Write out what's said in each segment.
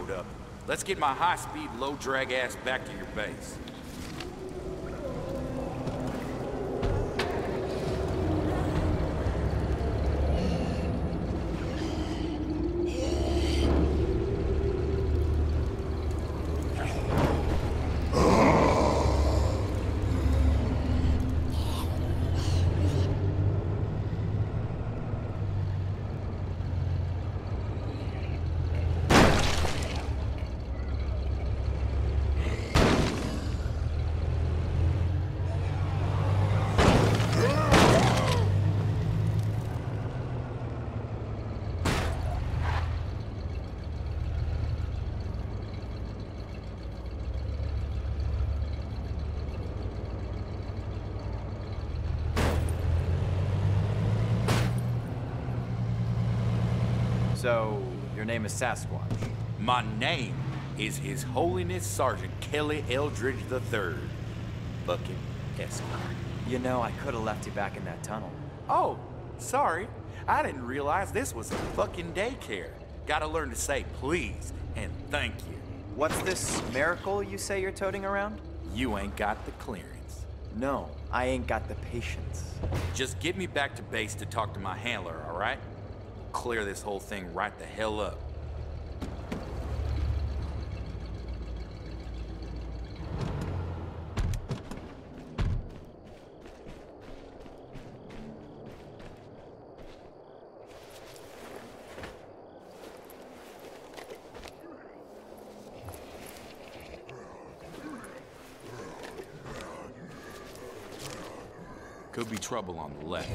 showed up. Let's get my high-speed, low-drag ass back to your base. So, your name is Sasquatch? My name is His Holiness Sergeant Kelly Eldridge III, Bucket Esquire. You know, I could have left you back in that tunnel. Oh, sorry. I didn't realize this was a fucking daycare. Gotta learn to say please and thank you. What's this miracle you say you're toting around? You ain't got the clearance. No, I ain't got the patience. Just get me back to base to talk to my handler, all right? Clear this whole thing right the hell up. Could be trouble on the left.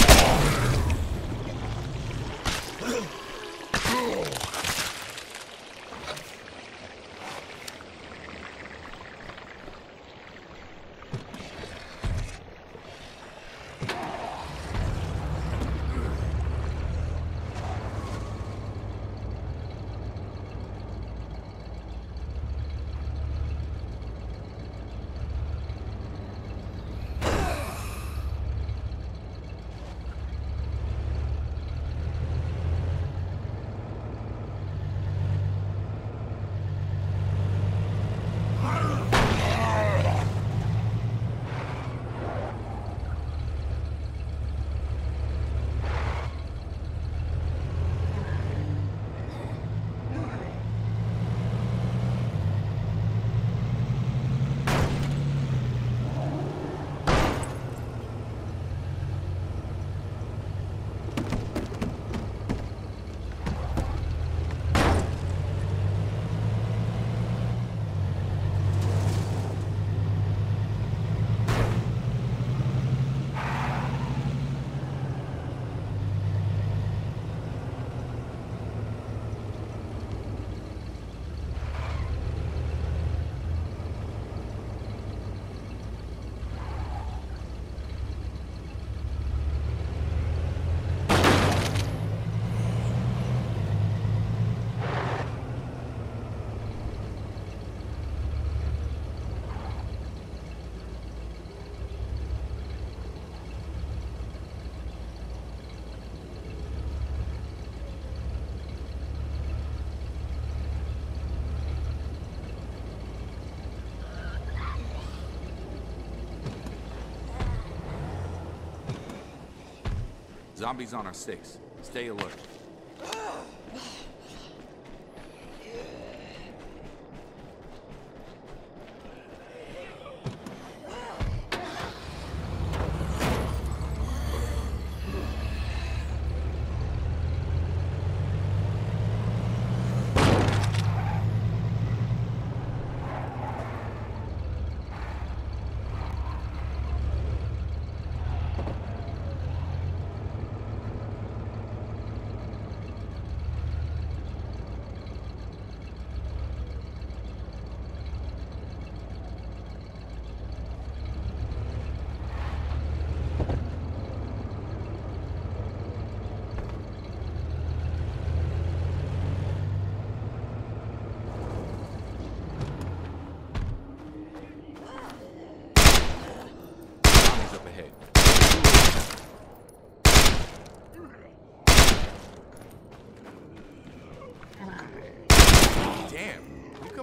Zombies on our 6. Stay alert.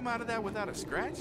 come out of that without a scratch?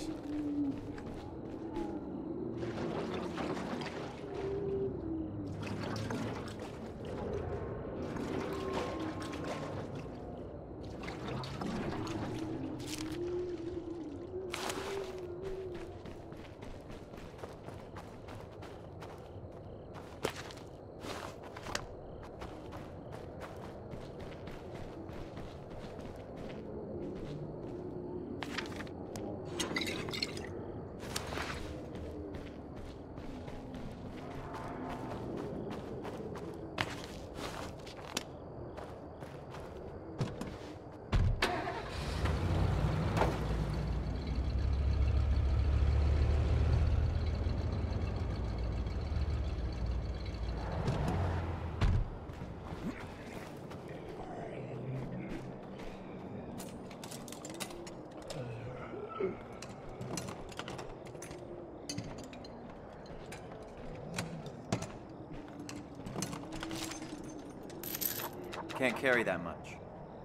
Can't carry that much.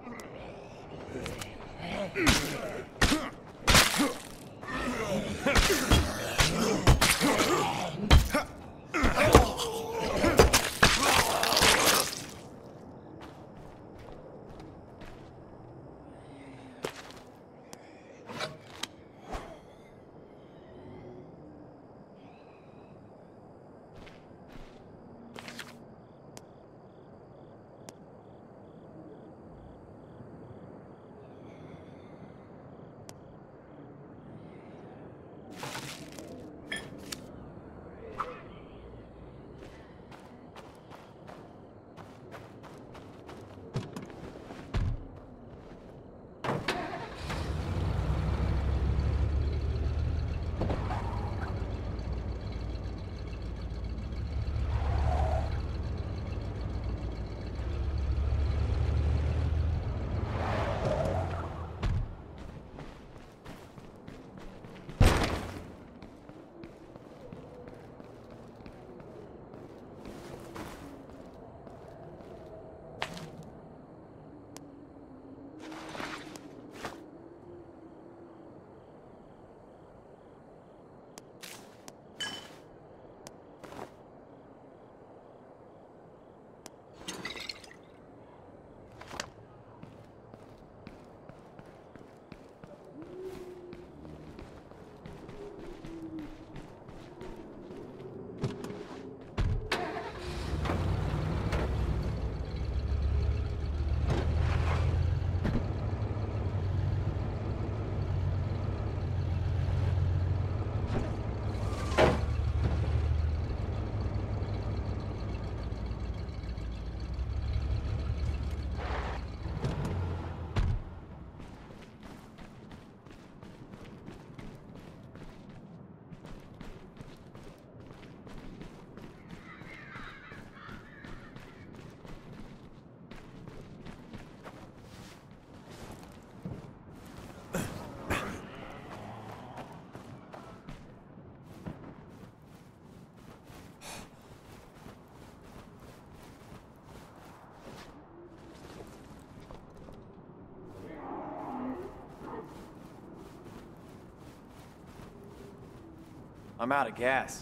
I'm out of gas.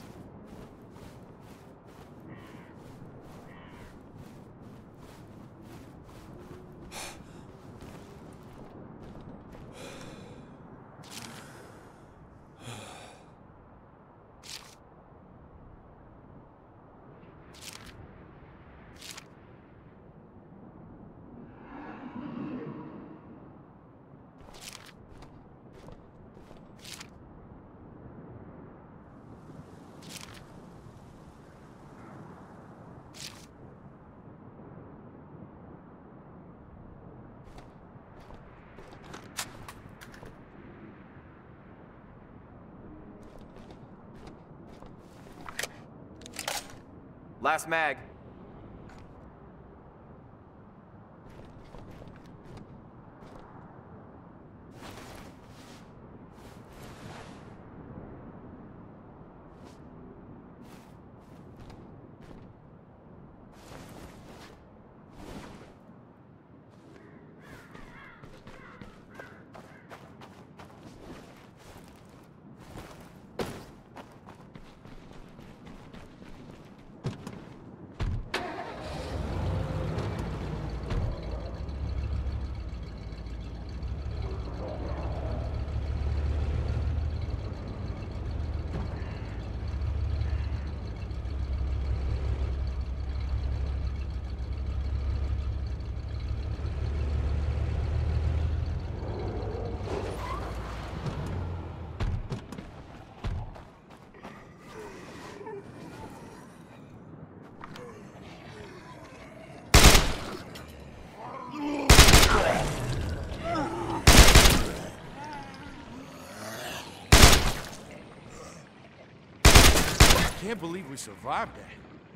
Last mag. can't believe we survived that.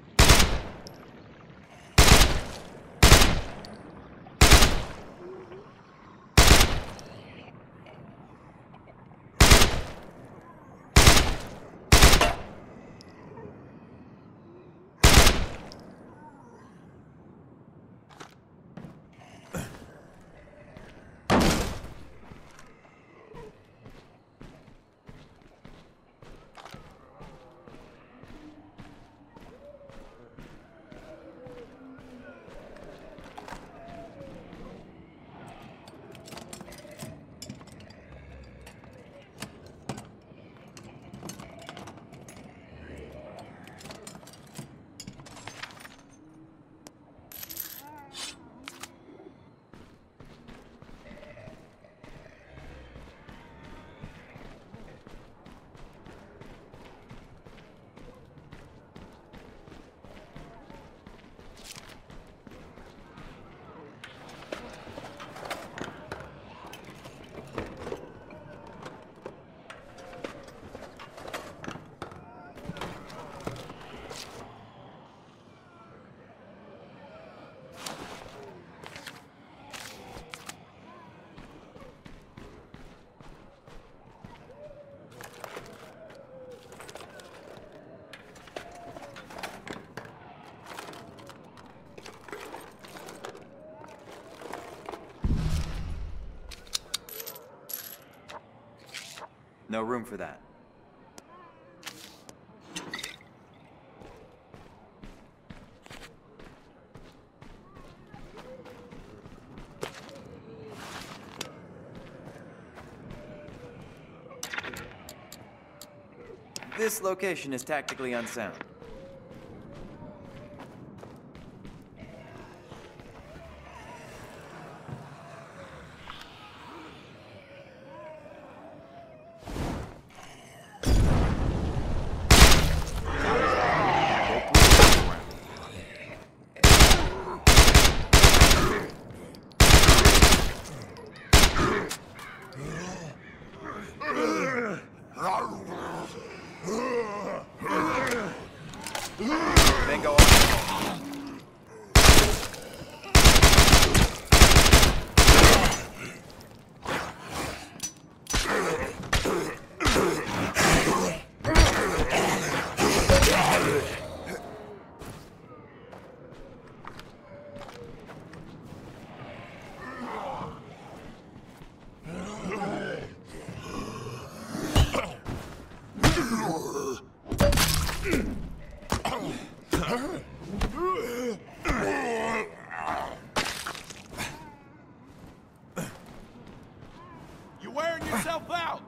No room for that. This location is tactically unsound. Bingo on. You're wearing yourself out!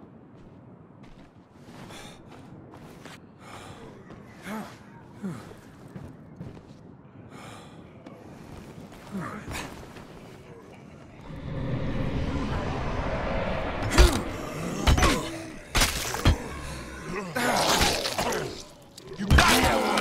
You got that one!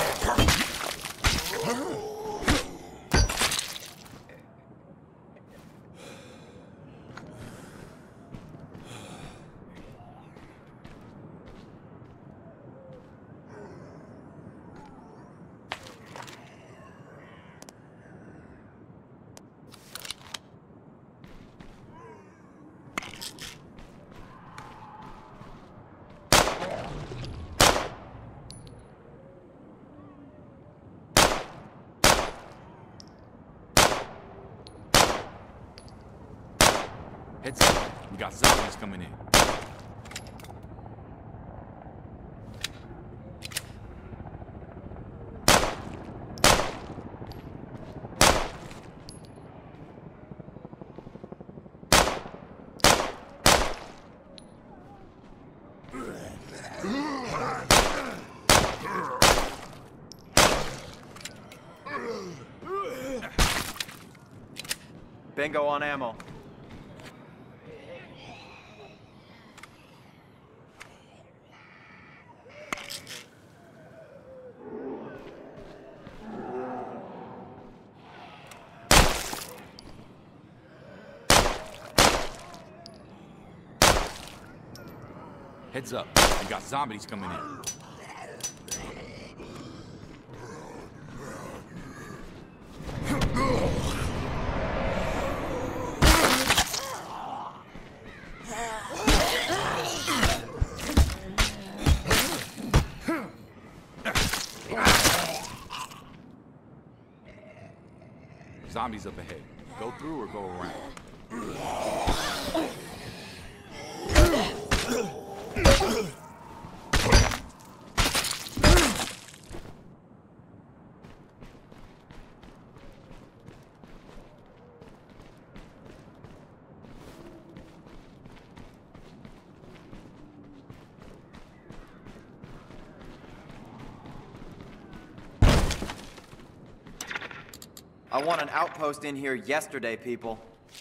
Heads up, we got zombies coming in. Bingo on ammo. Heads up, we got zombies coming in. Zombies up ahead. Go through or go around? I want an outpost in here yesterday, people.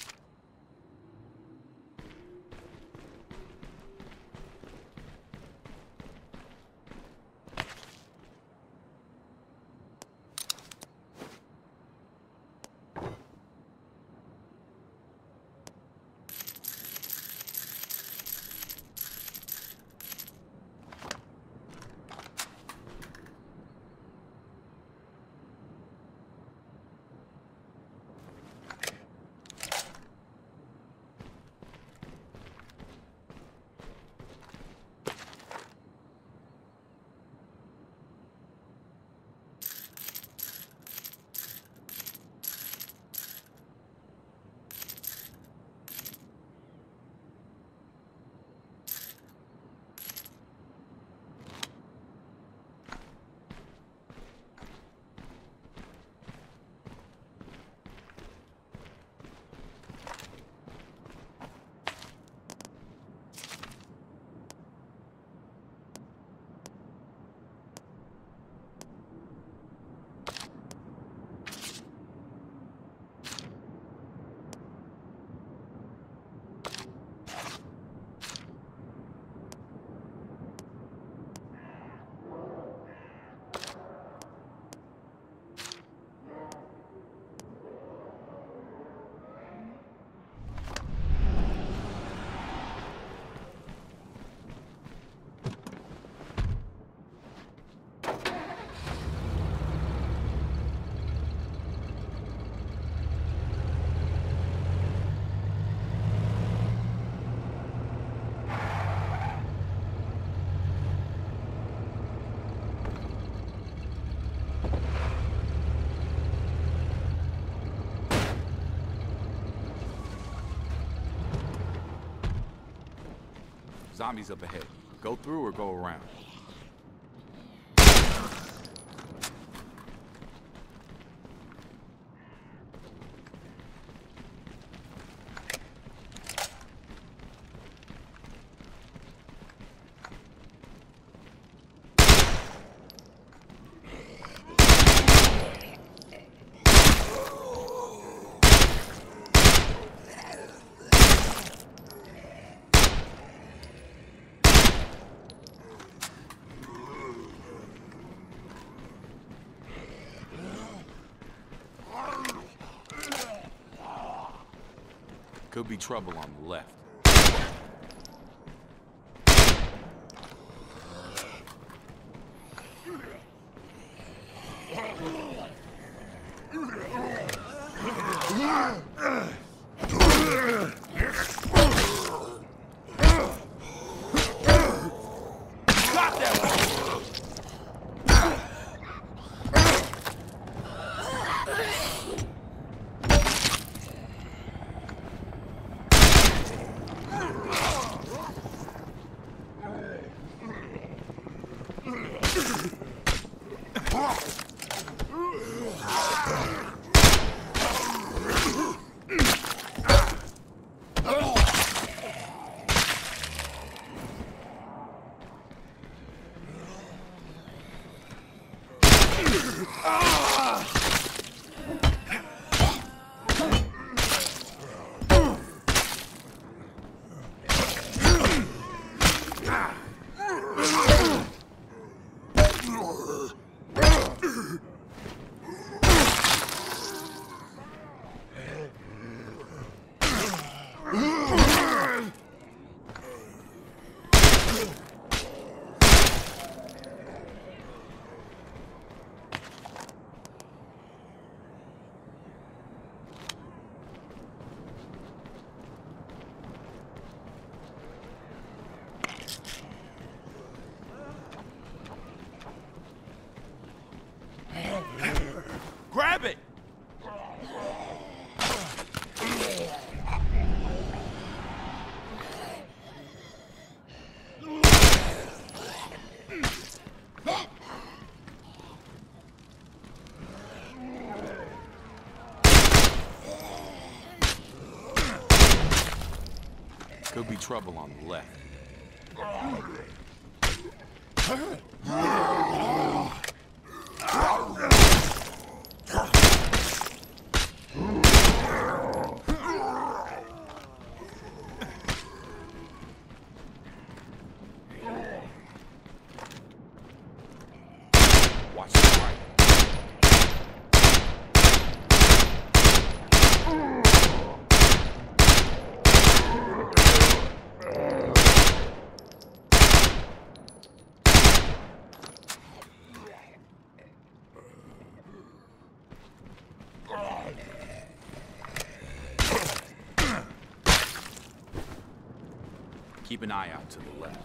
Zombies up ahead. Go through or go around? Could be trouble on the left. Got that one! be trouble on the left. Watch the right. Keep an eye out to the left.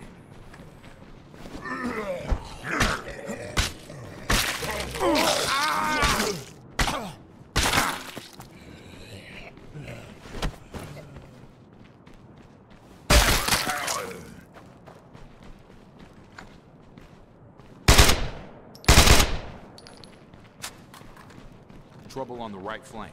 Trouble on the right flank.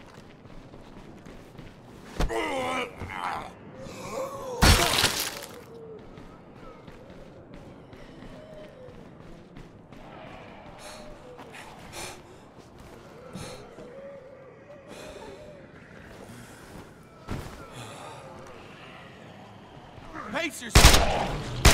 Pace yourself!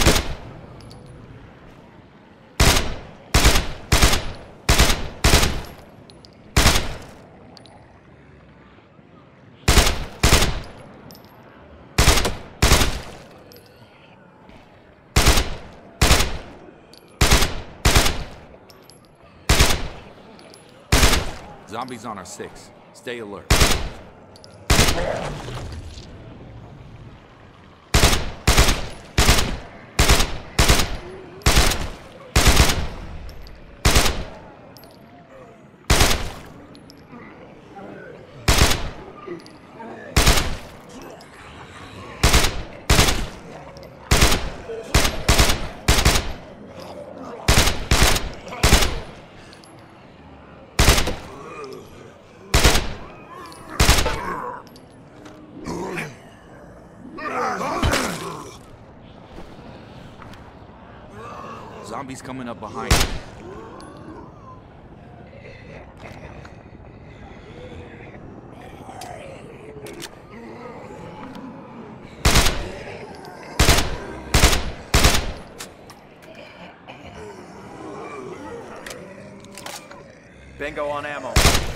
Zombies on our 6. Stay alert. Zombies coming up behind you. Bingo on ammo.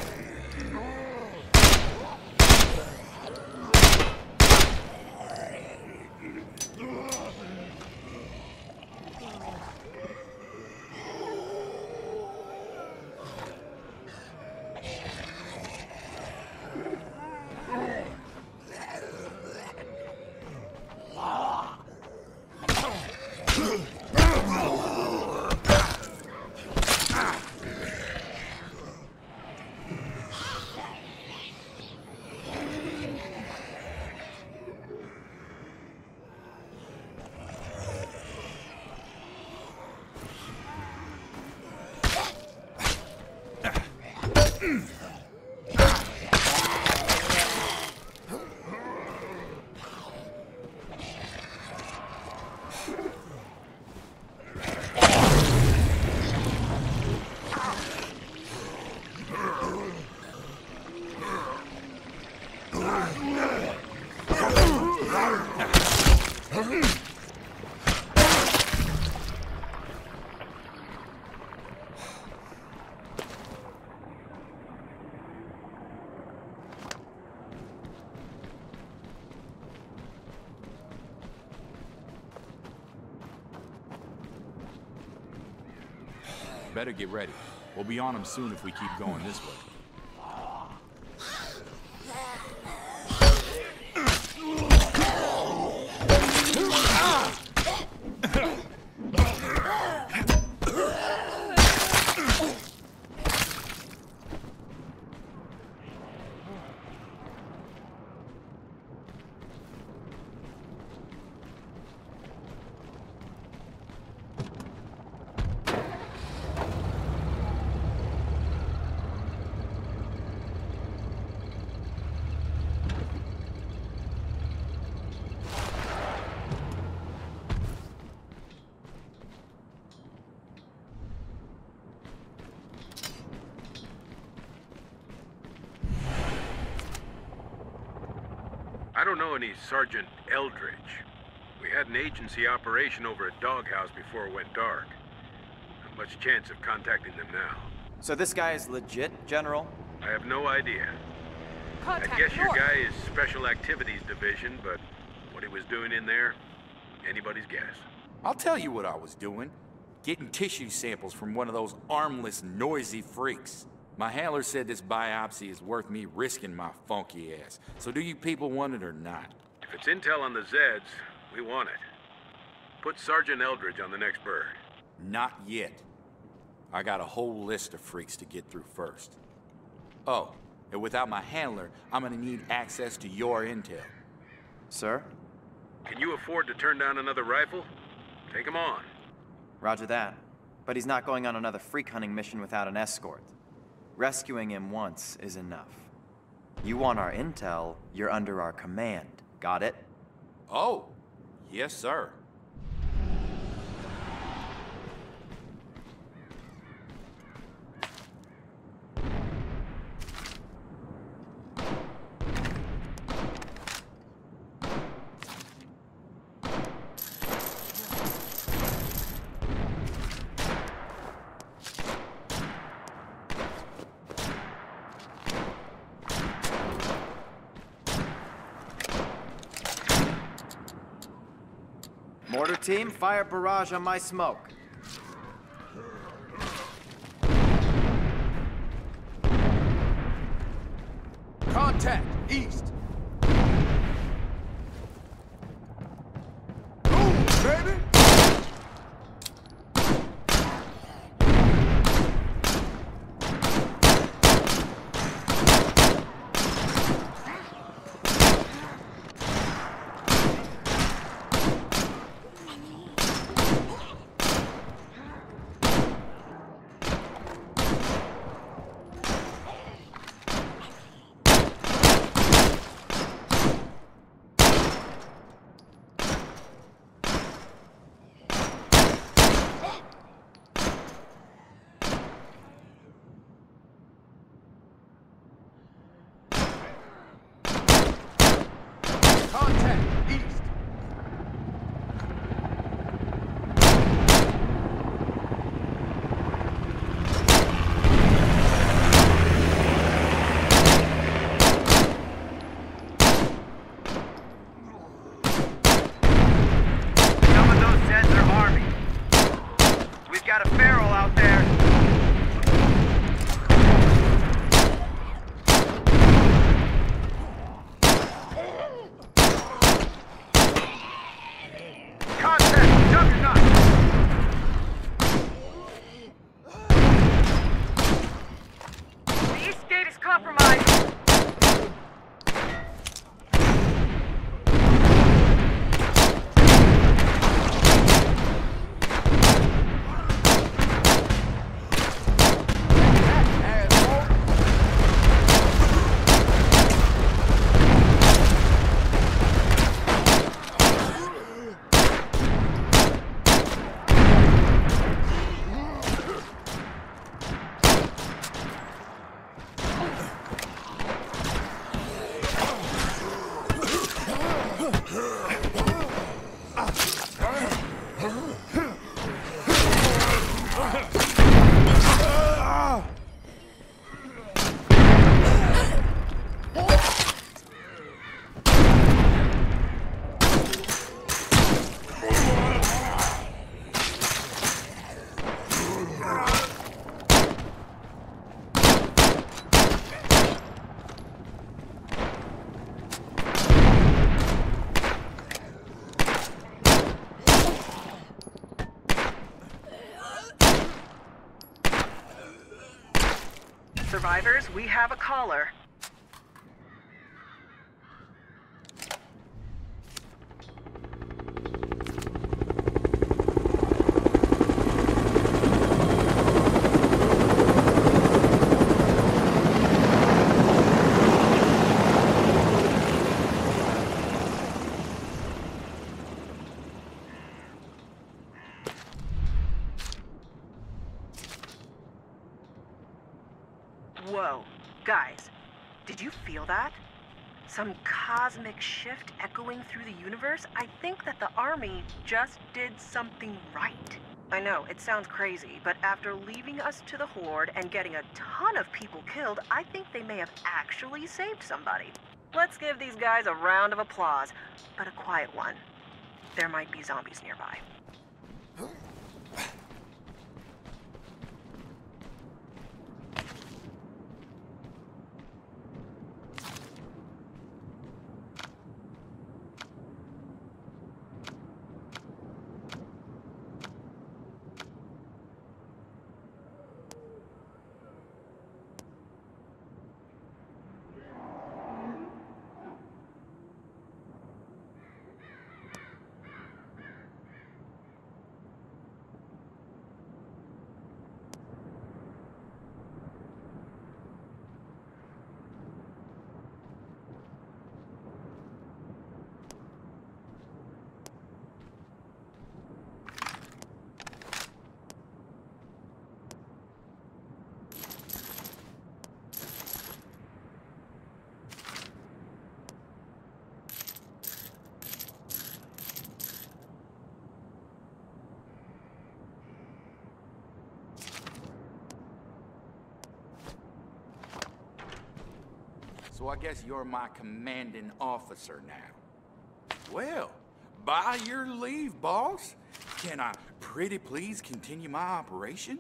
Better get ready. We'll be on them soon if we keep going this way. don't know any Sergeant Eldridge. We had an agency operation over at Doghouse before it went dark. Not much chance of contacting them now. So this guy is legit, General? I have no idea. Contact I guess your North. guy is Special Activities Division, but what he was doing in there, anybody's guess. I'll tell you what I was doing. Getting tissue samples from one of those armless, noisy freaks. My handler said this biopsy is worth me risking my funky ass. So do you people want it or not? If it's intel on the Zeds, we want it. Put Sergeant Eldridge on the next bird. Not yet. I got a whole list of freaks to get through first. Oh, and without my handler, I'm gonna need access to your intel. Sir? Can you afford to turn down another rifle? Take him on. Roger that. But he's not going on another freak hunting mission without an escort. Rescuing him once is enough. You want our intel, you're under our command. Got it? Oh, yes, sir. Mortar team, fire barrage on my smoke. Contact, east. Boom, baby! Contact, east. Some of those Zeds are army. We've got a feral out there. Contact, Juggernaut. The east gate is compromised. Survivors, we have a caller. Whoa. Guys, did you feel that? Some cosmic shift echoing through the universe? I think that the Army just did something right. I know, it sounds crazy, but after leaving us to the Horde and getting a ton of people killed, I think they may have actually saved somebody. Let's give these guys a round of applause, but a quiet one. There might be zombies nearby. So I guess you're my commanding officer now. Well, by your leave, boss. Can I pretty please continue my operation?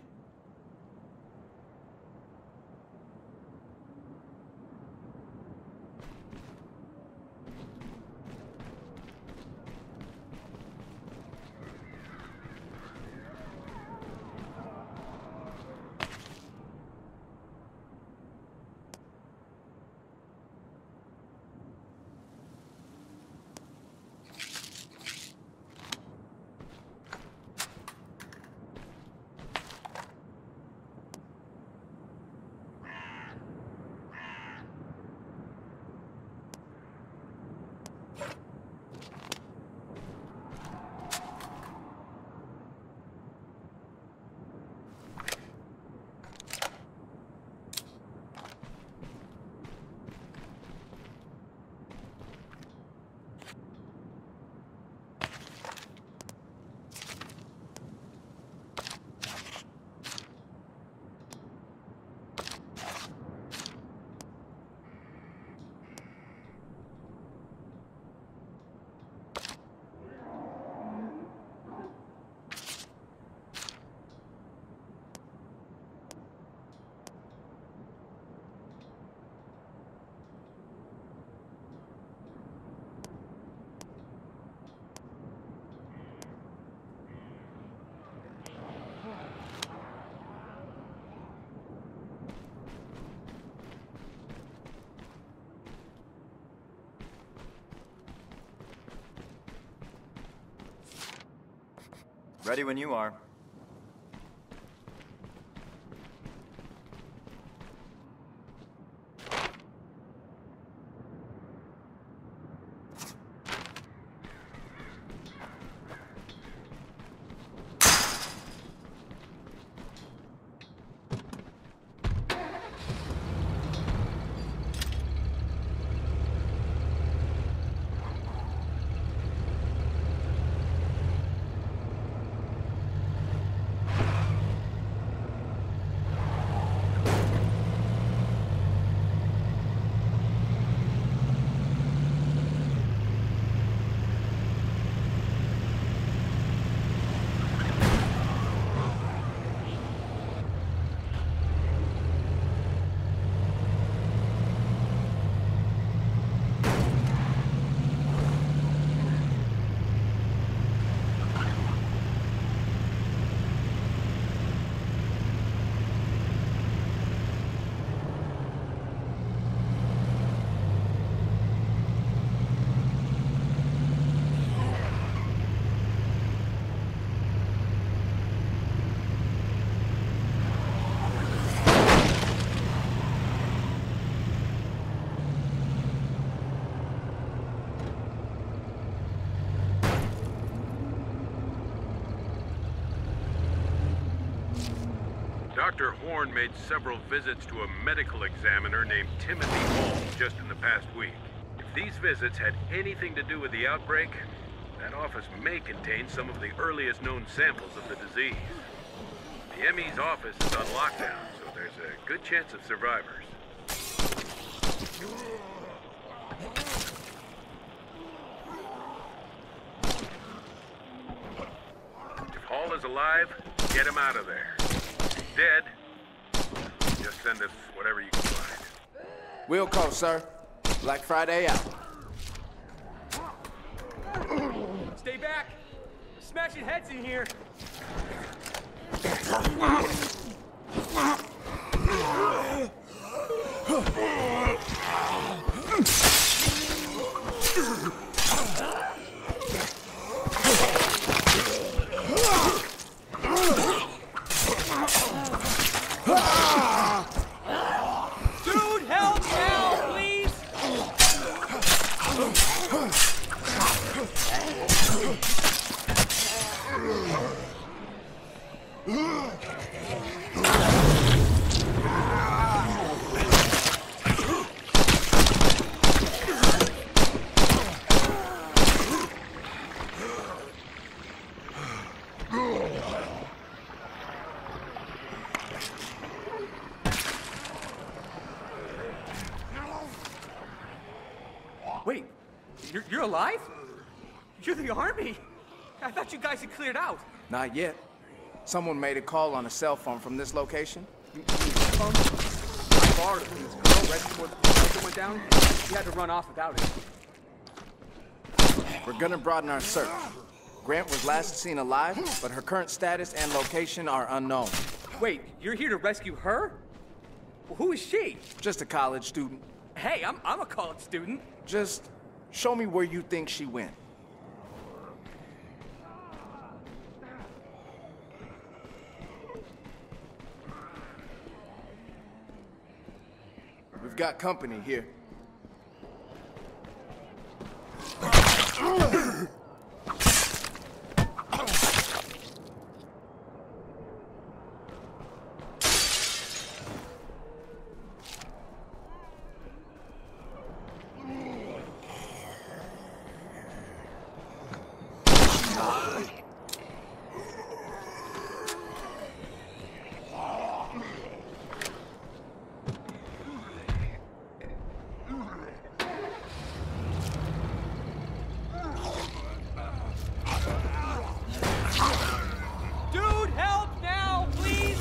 Ready when you are. Dr. Horn made several visits to a medical examiner named Timothy Hall just in the past week. If If these visits had anything to do with the outbreak, that office may contain some of the earliest known samples of the disease. The ME's office is on lockdown, so there's a good chance of survivors. If Hall is alive, get him out of there. If he's dead, just send us whatever you can find. Wilco, sir. Black Friday out. Stay back! Smashing heads in here! Dude, help now, please! Wait, you're alive? You're the army? I thought you guys had cleared out. Not yet. Someone made a call on a cell phone from this location. I borrowed it from this girl right before the project went down. She had to run off without it. We're gonna broaden our search. Grant was last seen alive, but her current status and location are unknown. Wait, you're here to rescue her? Well, who is she? Just a college student. Hey, I'm a college student. Just show me where you think she went. We've got company here. Dude, help now, please!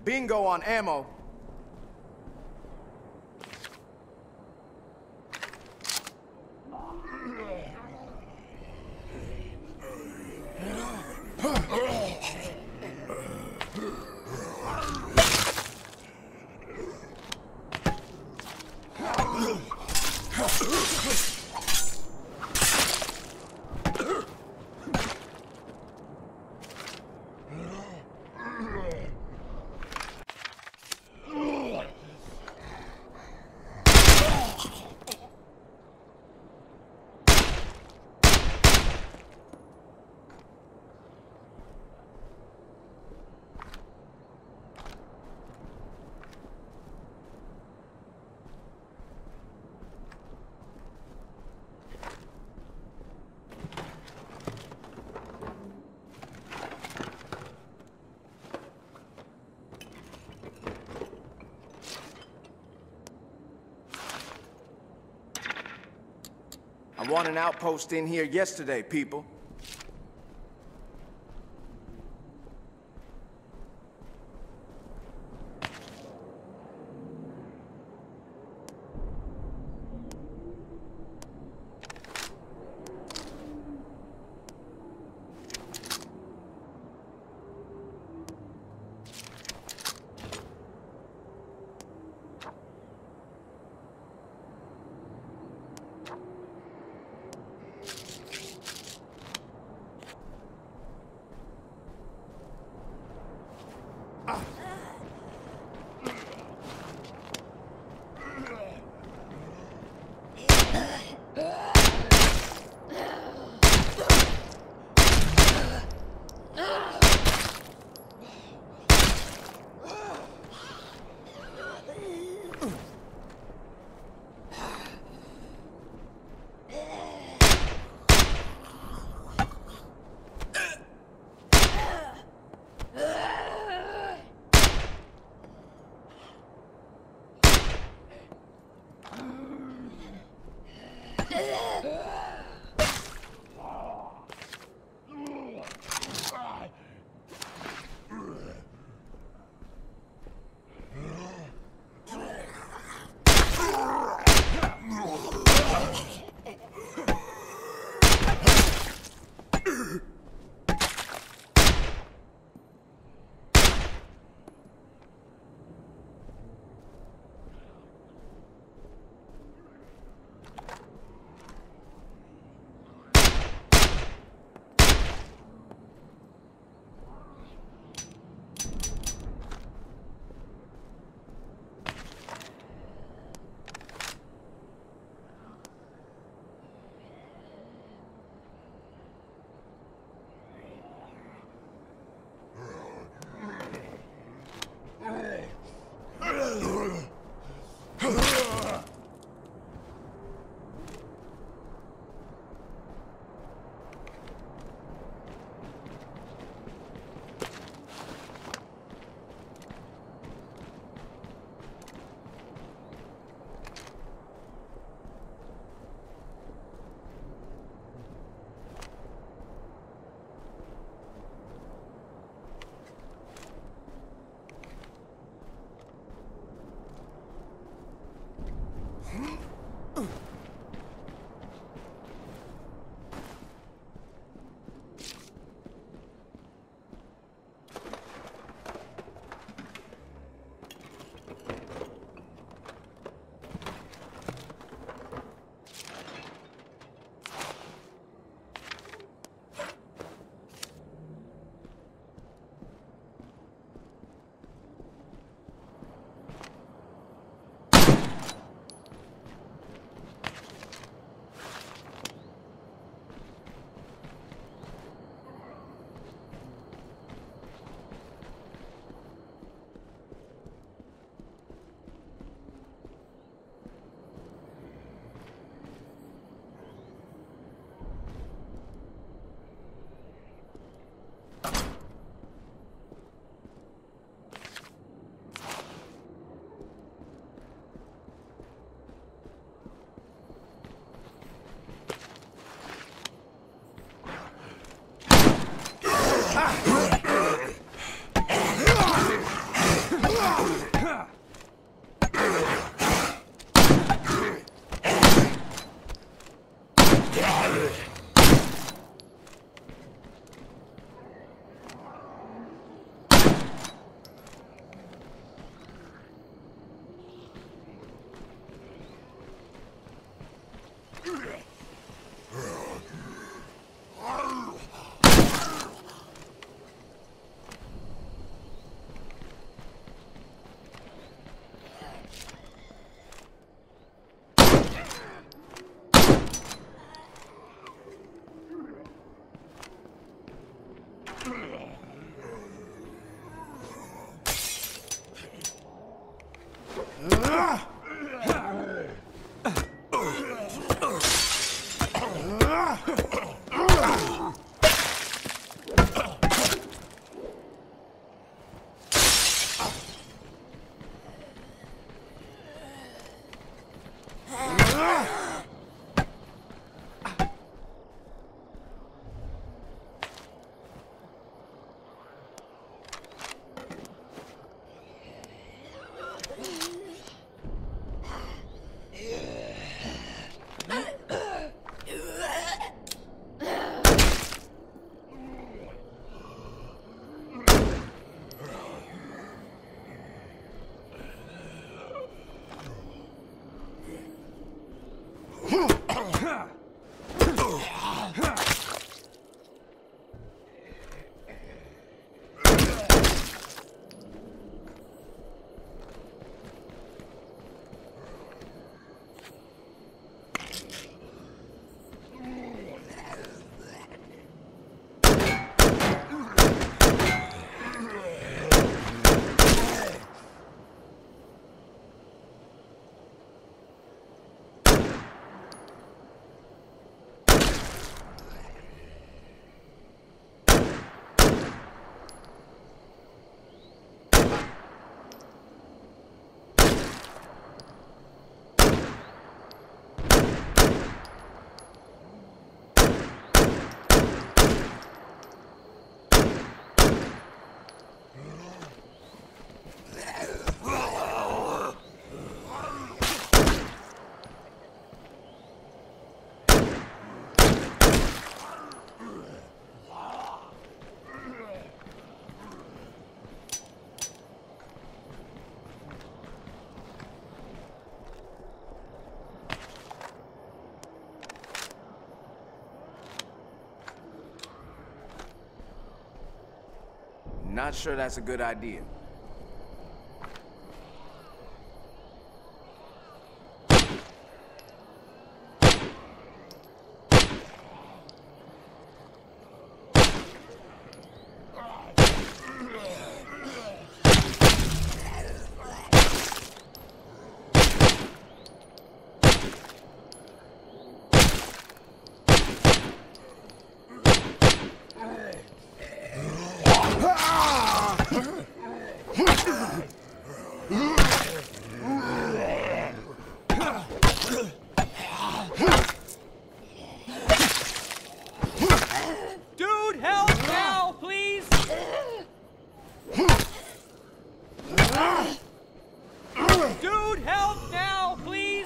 Bingo on ammo. I want an outpost in here yesterday, people. Not sure that's a good idea. Dude, help now, please! Dude, help now, please!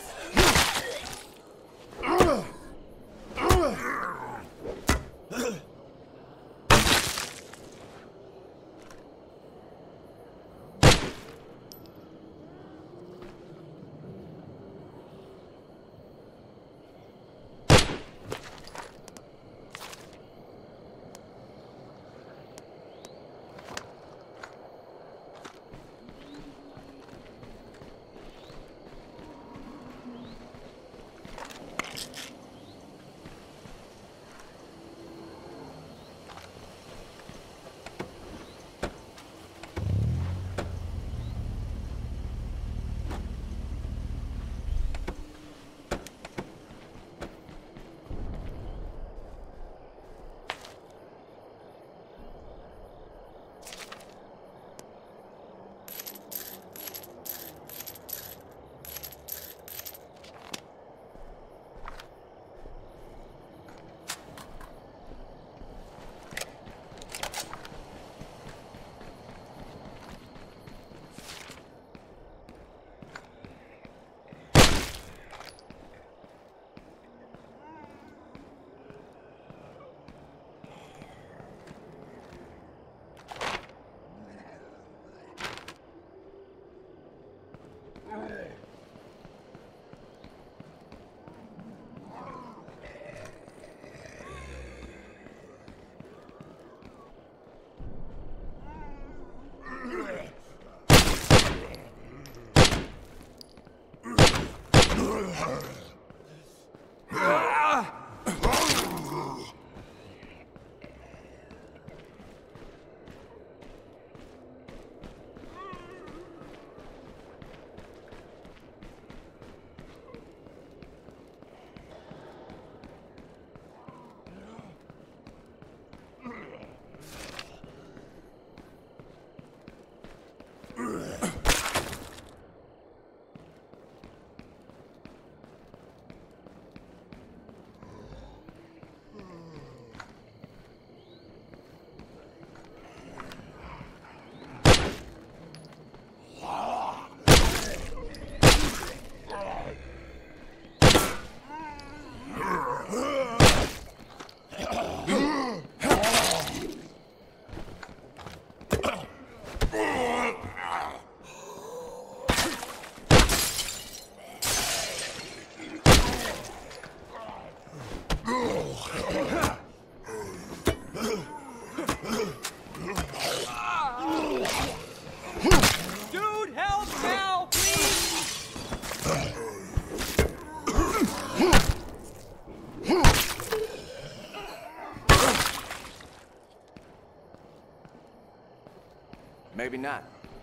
Maybe not.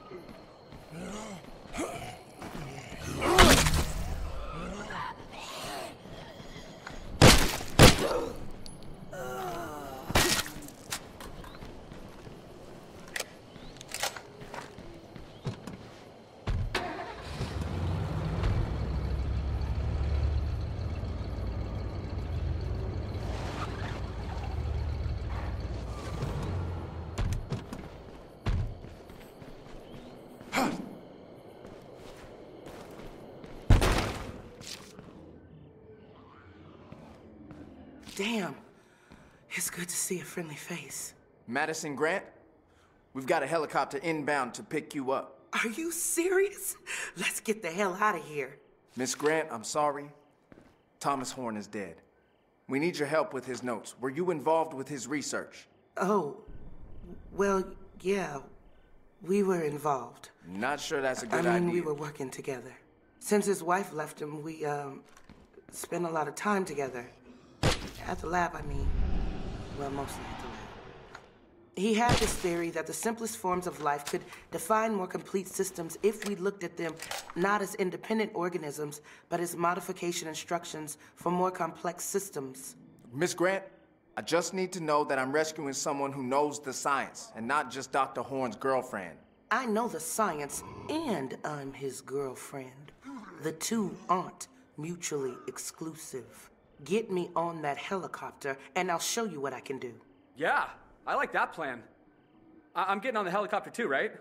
Damn. It's good to see a friendly face. Madison Grant? We've got a helicopter inbound to pick you up. Are you serious? Let's get the hell out of here. Miss Grant, I'm sorry. Thomas Horn is dead. We need your help with his notes. Were you involved with his research? Oh, well, Yeah, we were involved. Not sure that's a good I mean, idea. we were working together. Since his wife left him, we, spent a lot of time together. At the lab, I mean. Well, mostly at the lab. He had this theory that the simplest forms of life could define more complete systems if we looked at them not as independent organisms, but as modification instructions for more complex systems. Miss Grant, I just need to know that I'm rescuing someone who knows the science, and not just Dr. Horn's girlfriend. I know the science, and I'm his girlfriend. The two aren't mutually exclusive. Get me on that helicopter, and I'll show you what I can do. Yeah, I like that plan. I'm getting on the helicopter too, right?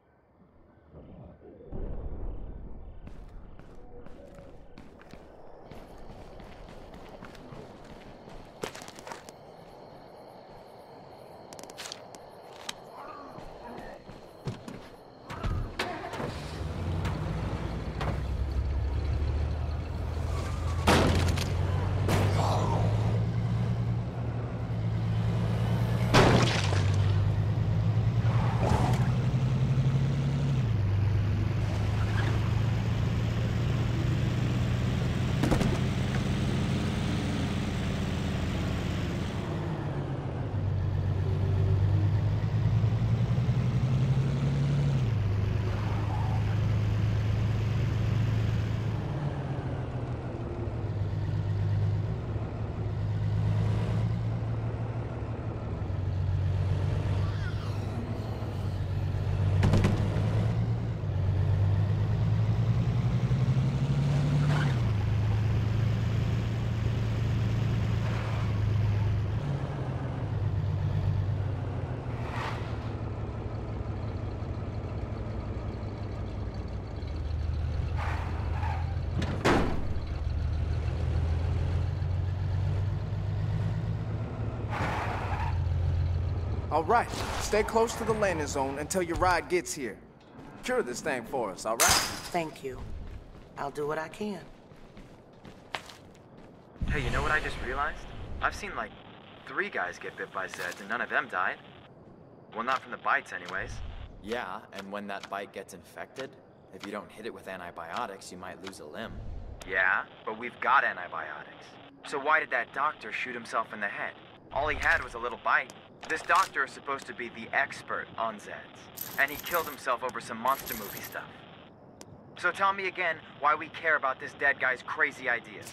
All right, stay close to the landing zone until your ride gets here. Cure this thing for us, all right? Thank you. I'll do what I can. Hey, you know what I just realized? I've seen like 3 guys get bit by Zeds and none of them died. Well, not from the bites anyways. Yeah, and when that bite gets infected, if you don't hit it with antibiotics, you might lose a limb. Yeah, but we've got antibiotics. So why did that doctor shoot himself in the head? All he had was a little bite. This doctor is supposed to be the expert on Zeds, and he killed himself over some monster movie stuff. So tell me again why we care about this dead guy's crazy ideas.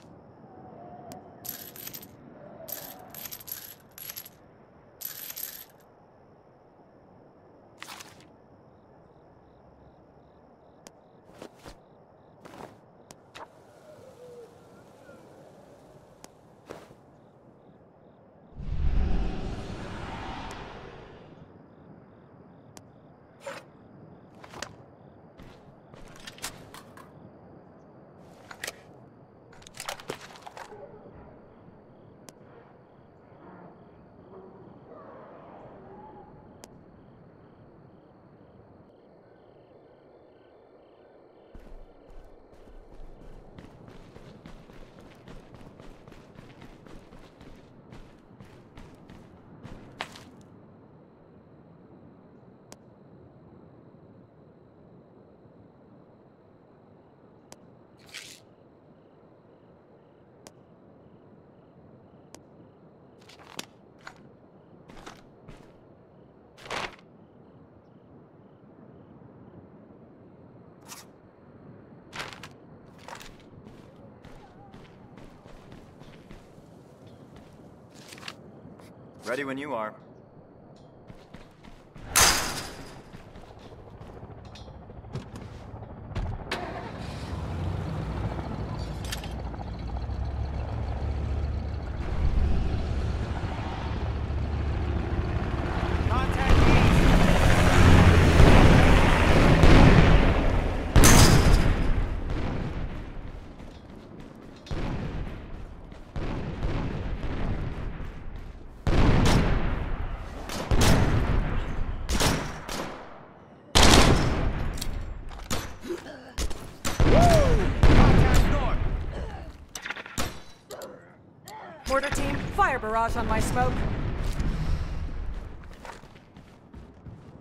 Ready when you are. Mortar team, fire barrage on my smoke.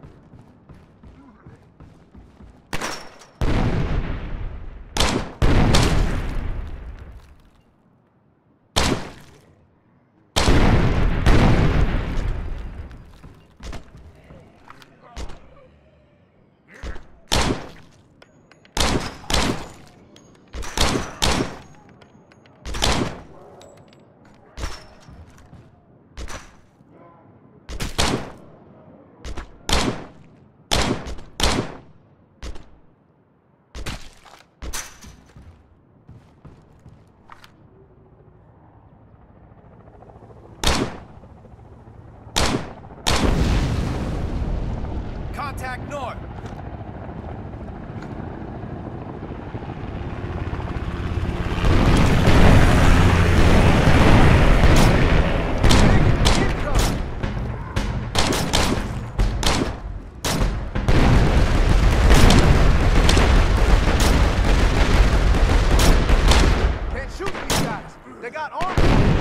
Contact north. Can't shoot these guys. They got armor.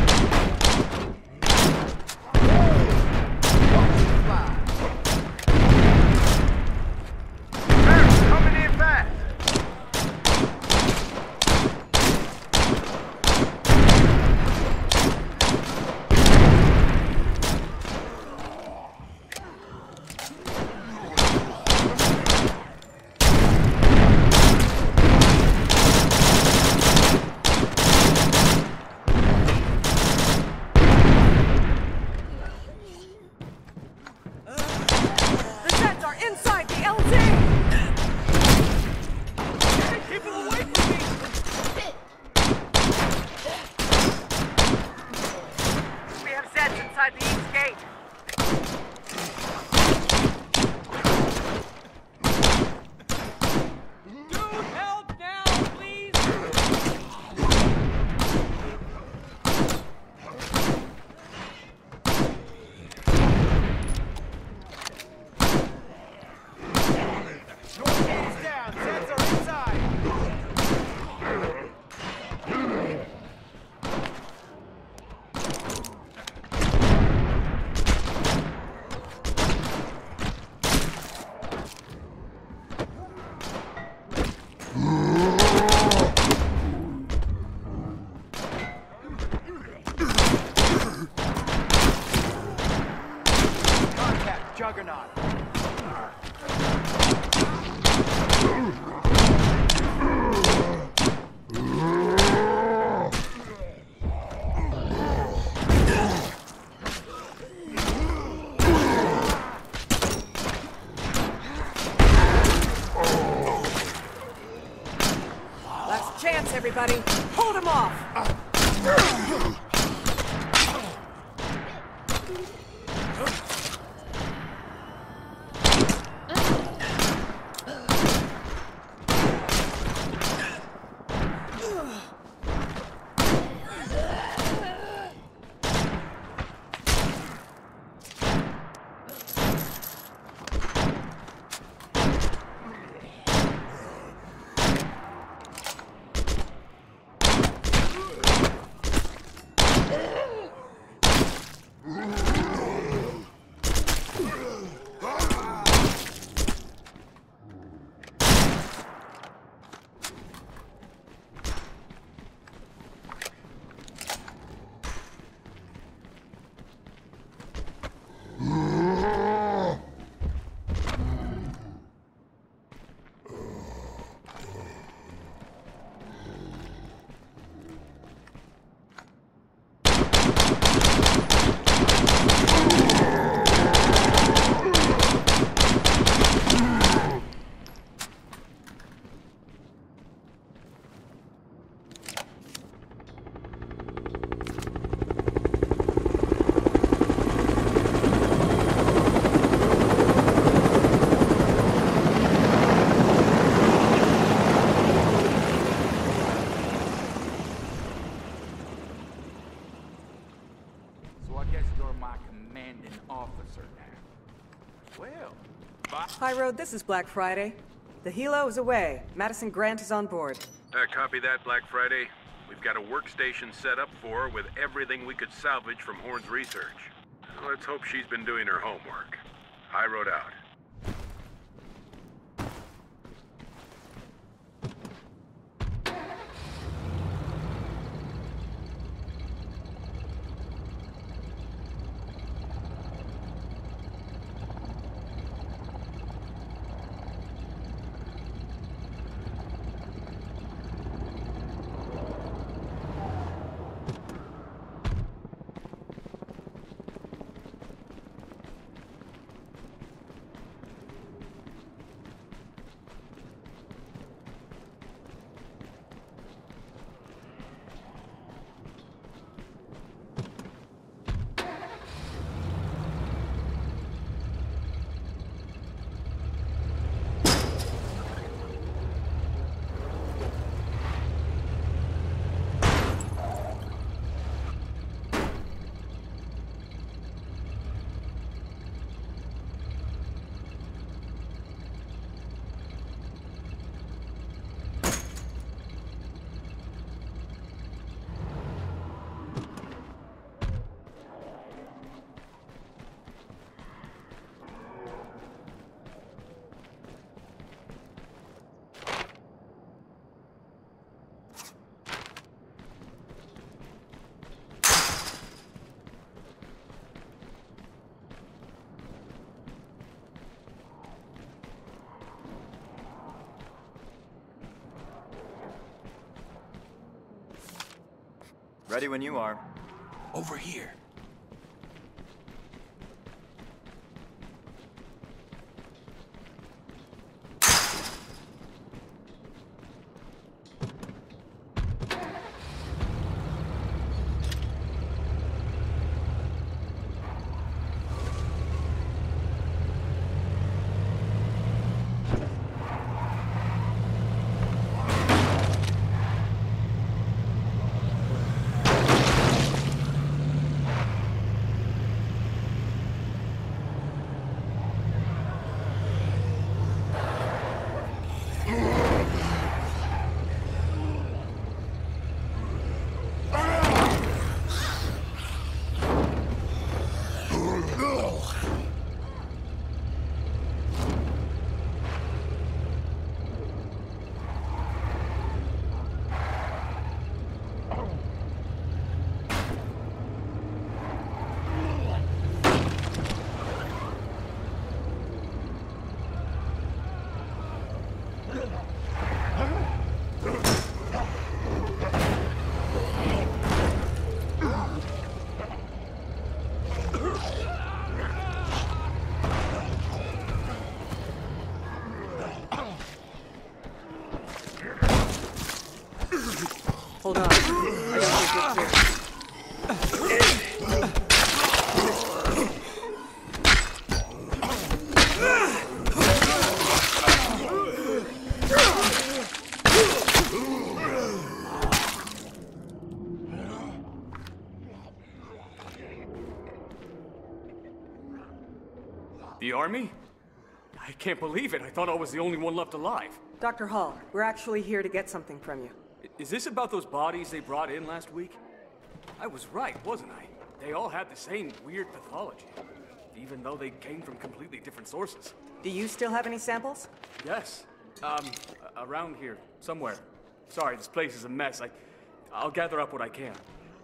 Coming in fast. The Zeds are inside the LZ! Keep him away from me! We have Zeds inside the east gate. Dude, help now, please! North gate is down. Zeds are inside. Contact Juggernaut. Last chance, everybody. Hold him off! So I guess you're my commanding officer now. Well, bye. High Road, this is Black Friday. The helo is away. Madison Grant is on board. Copy that, Black Friday. We've got a workstation set up for her with everything we could salvage from Horn's research. Let's hope she's been doing her homework. High Road out. Ready when you are. Over here. Hold on. I gotta take this here. The army? I can't believe it. I thought I was the only one left alive. Dr. Hall, we're actually here to get something from you. Is this about those bodies they brought in last week? I was right, wasn't I? They all had the same weird pathology, even though they came from completely different sources. Do you still have any samples? Yes. Around here, somewhere. Sorry, this place is a mess. I'll gather up what I can.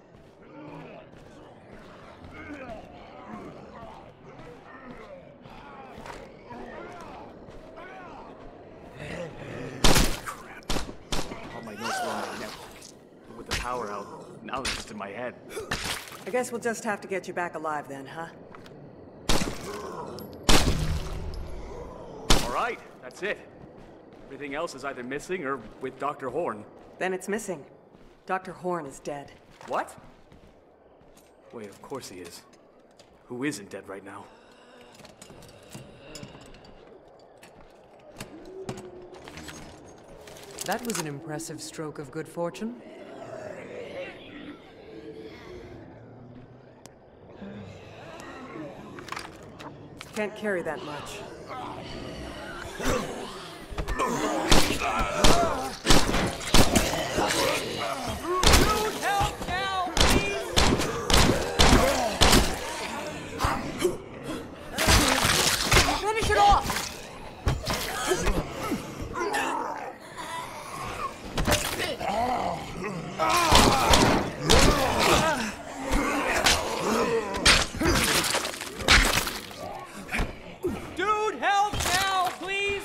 Crap. All my notes were on my network. But with the power out, now they're just in my head. I guess we'll just have to get you back alive then, huh? All right, that's it. Everything else is either missing or with Dr. Horn. Then it's missing. Dr. Horn is dead. What? Wait, of course he is. Who isn't dead right now? That was an impressive stroke of good fortune. Can't carry that much. Finish it off! Dude, help now, please!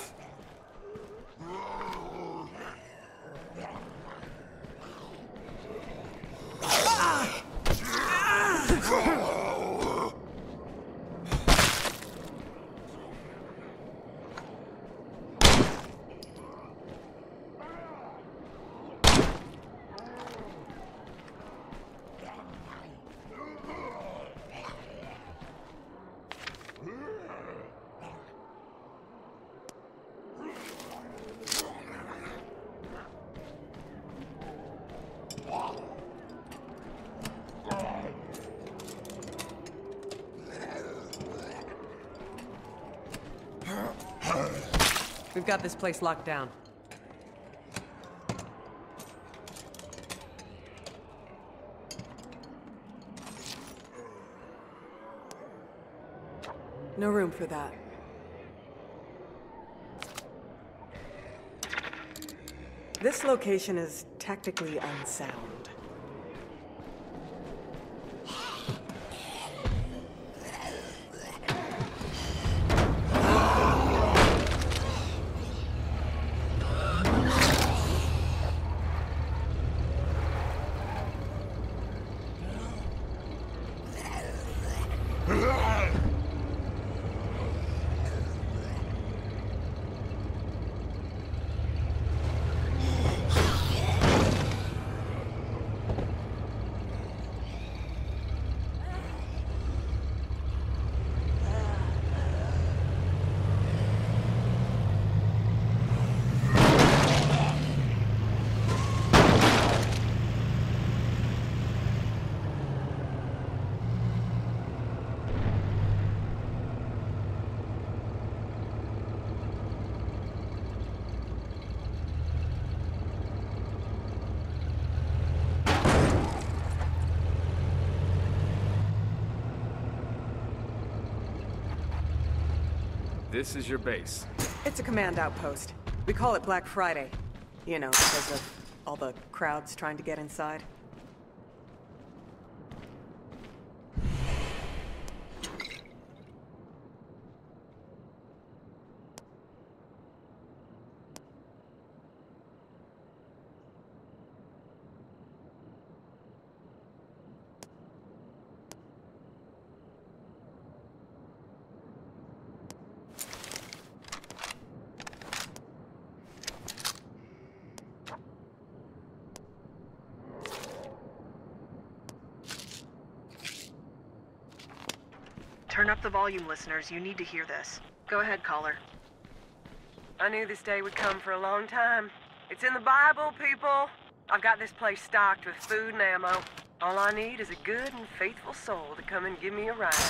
We've got this place locked down. No room for that. This location is technically unsound. This is your base. It's a command outpost. We call it Black Friday. You know, because of all the crowds trying to get inside. Turn up the volume, listeners. You need to hear this. Go ahead, caller. I knew this day would come for a long time. It's in the Bible, people. I've got this place stocked with food and ammo. All I need is a good and faithful soul to come and give me a ride.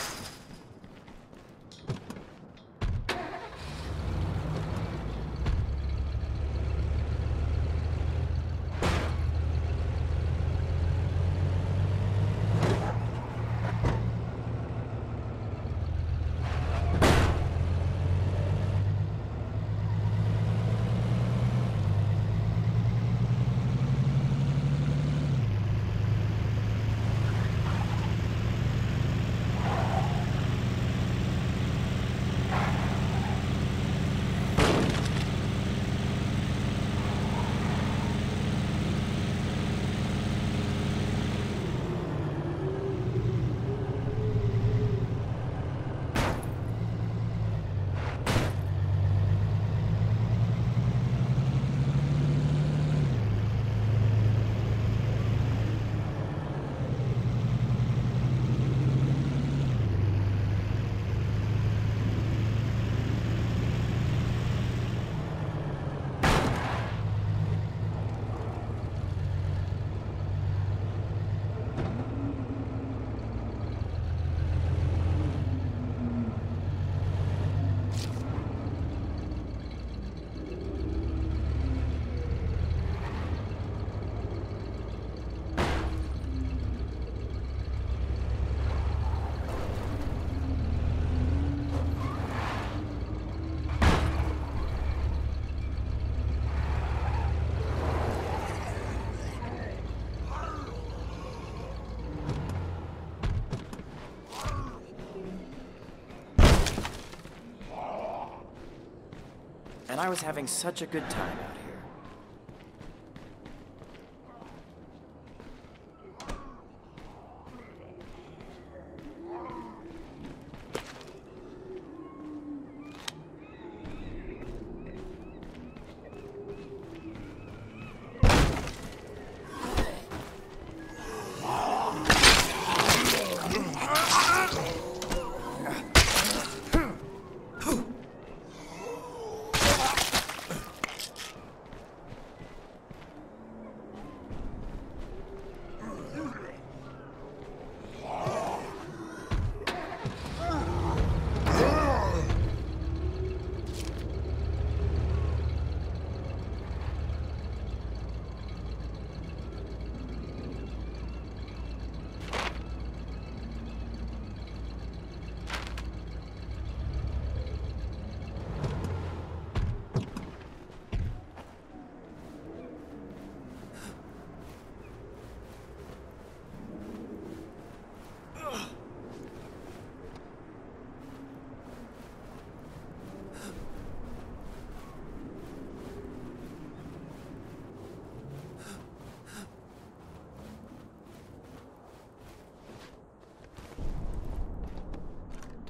And I was having such a good time out here.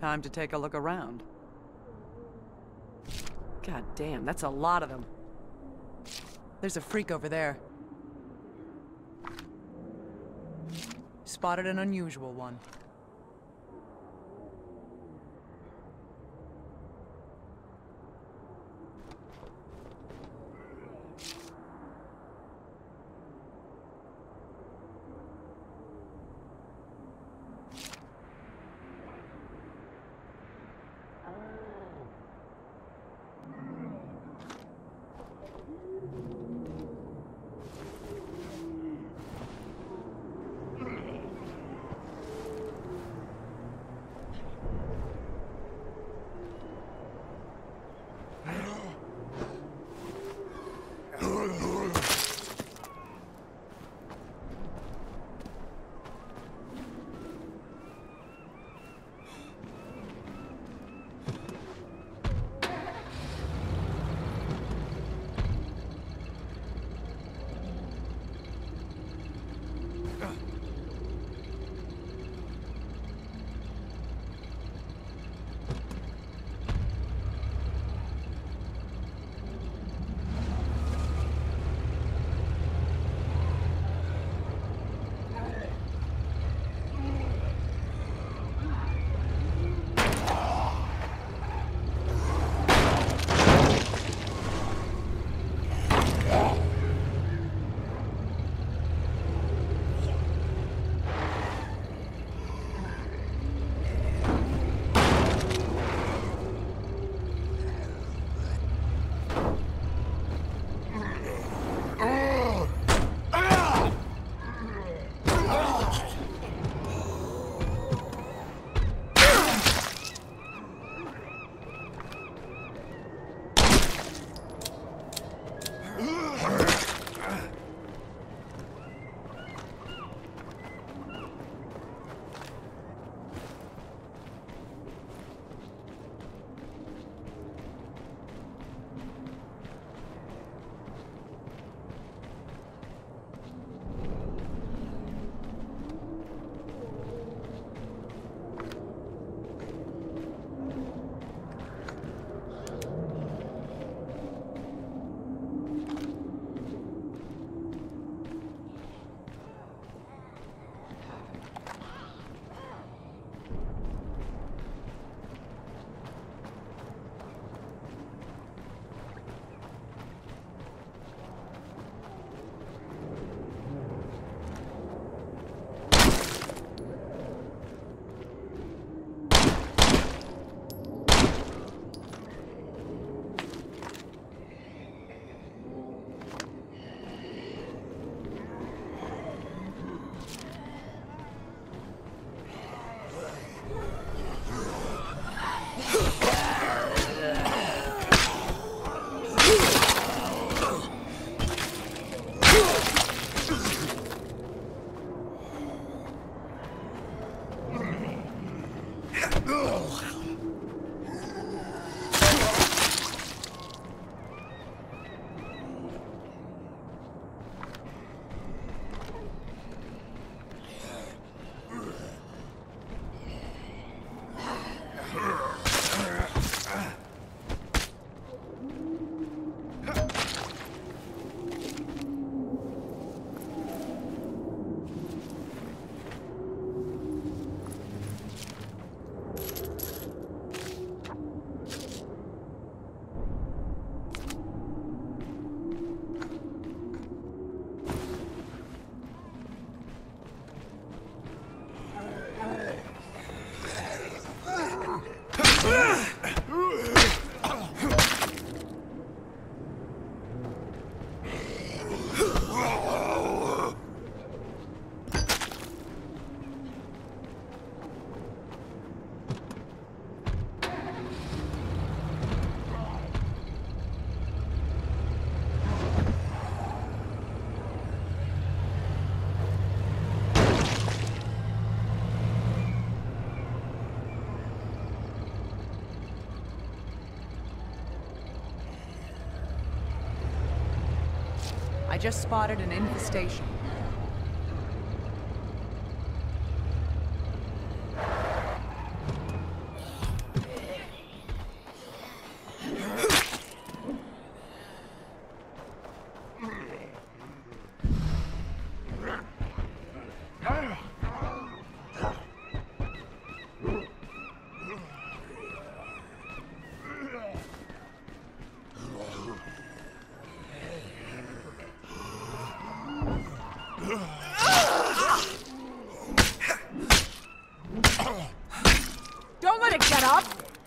Time to take a look around. God damn, that's a lot of them. There's a freak over there. Spotted an unusual one. I just spotted an infestation. Don't let it get up!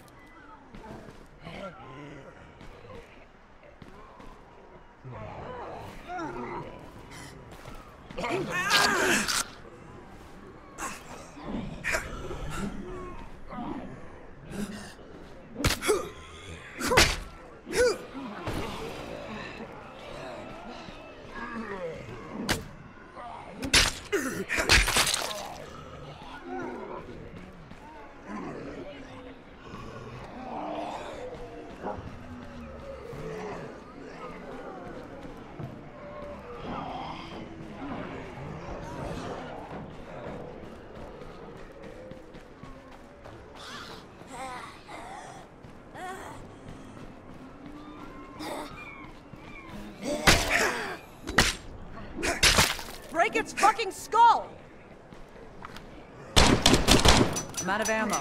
Break its fucking skull! I'm out of ammo.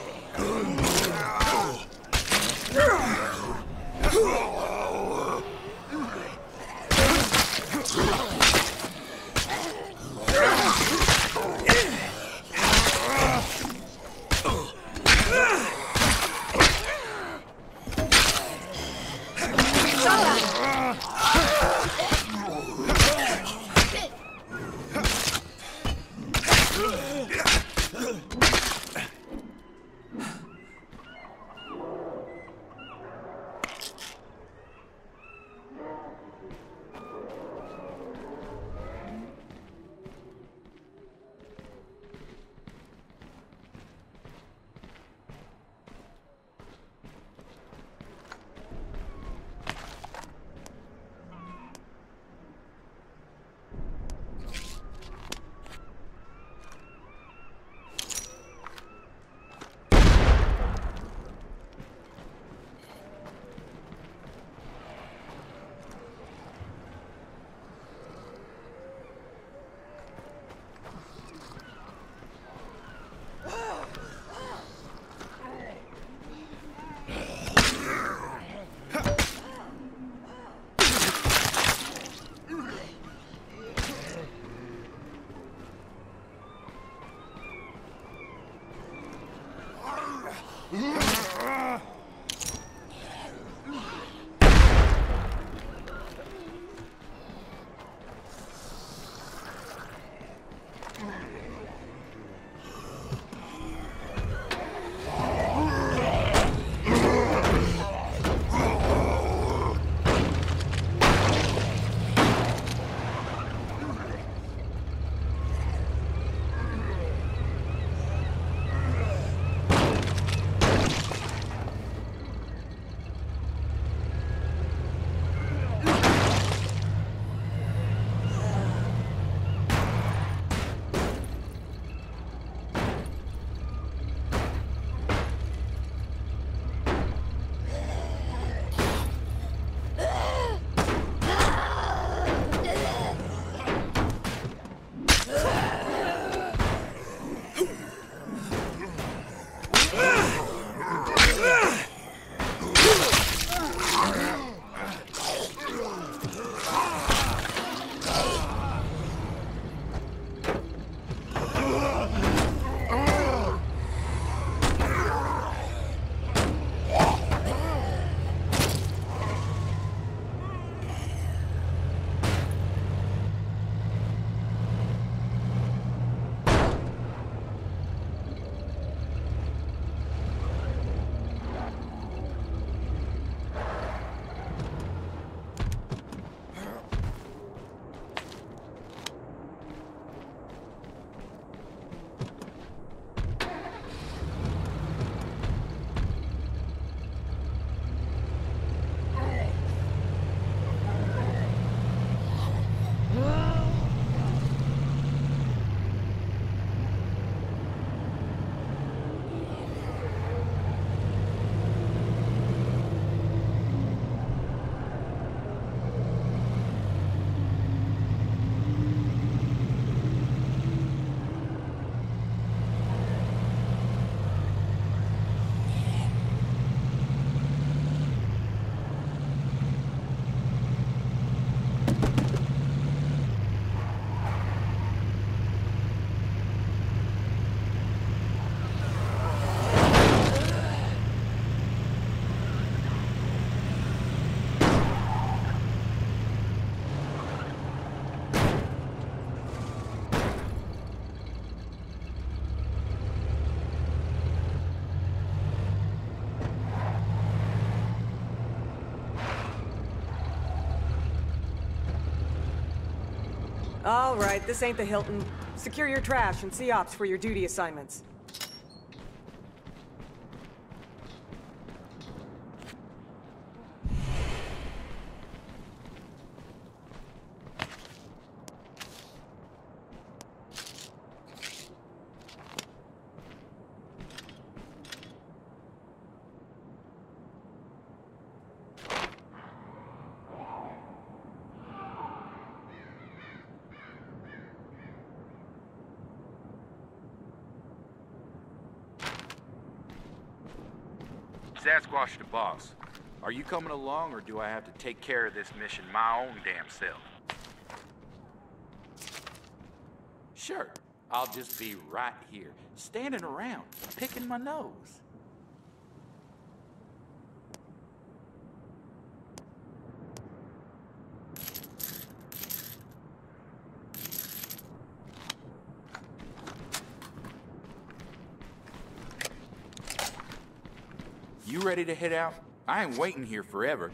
All right, this ain't the Hilton. Secure your trash and see ops for your duty assignments. Sasquatch the boss. Are you coming along, or do I have to take care of this mission my own damn self? Sure. I'll just be right here, standing around, picking my nose. You ready to head out? I ain't waiting here forever.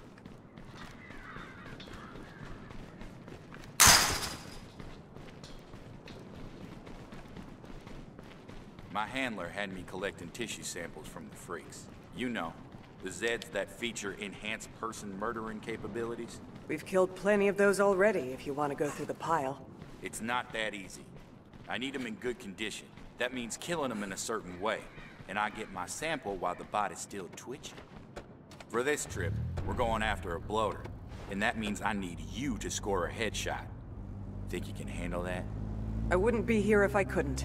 My handler had me collecting tissue samples from the freaks. You know, the Zeds that feature enhanced person murdering capabilities. We've killed plenty of those already, if you want to go through the pile. It's not that easy. I need them in good condition. That means killing them in a certain way. And I get my sample while the body's still twitching. For this trip, we're going after a bloater, and that means I need you to score a headshot. Think you can handle that? I wouldn't be here if I couldn't.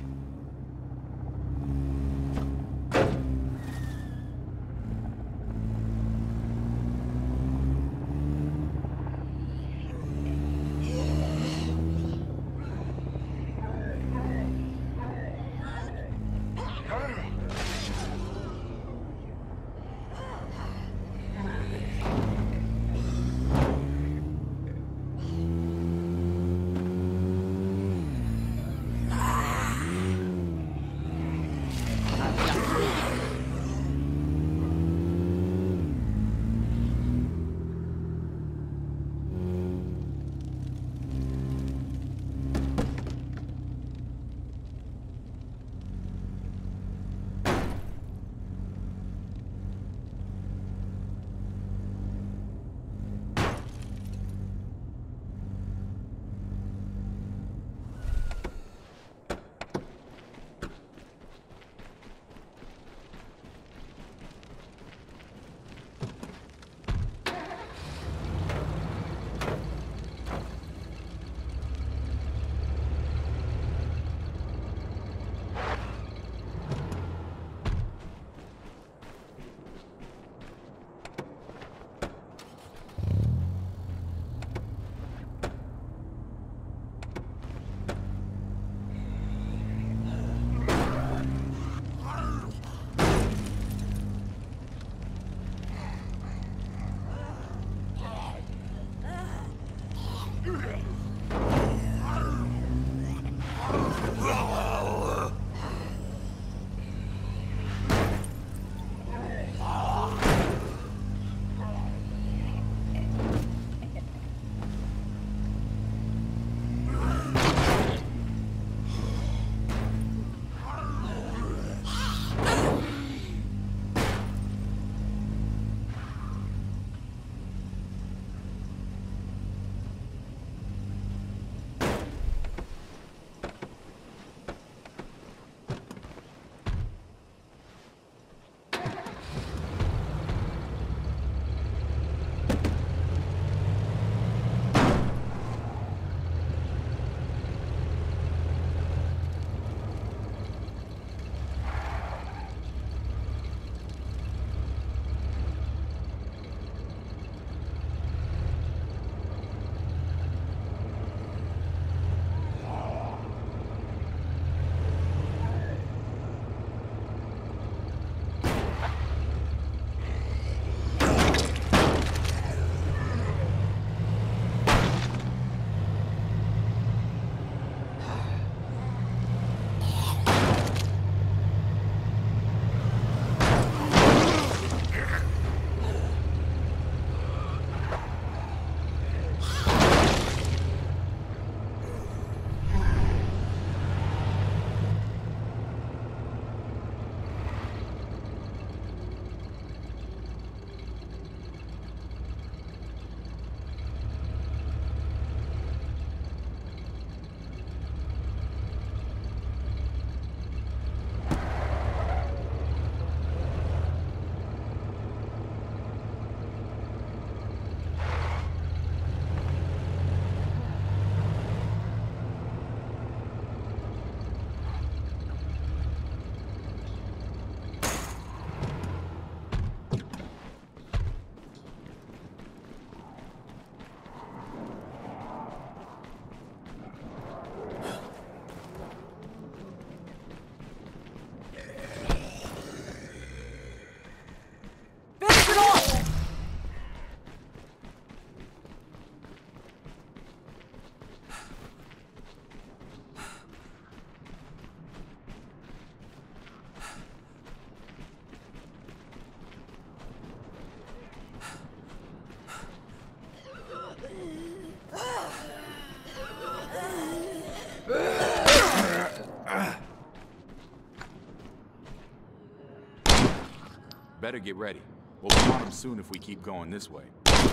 Better get ready. We'll want them soon if we keep going this way.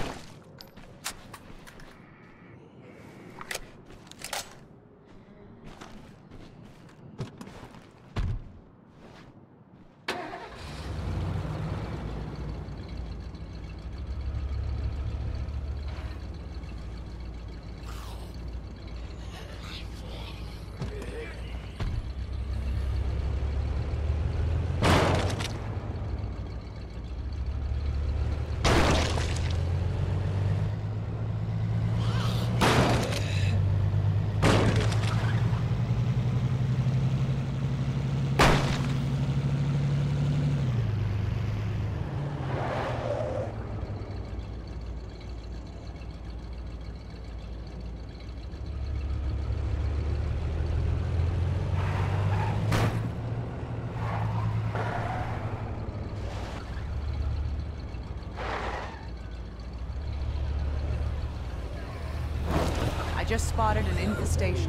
I just spotted an infestation.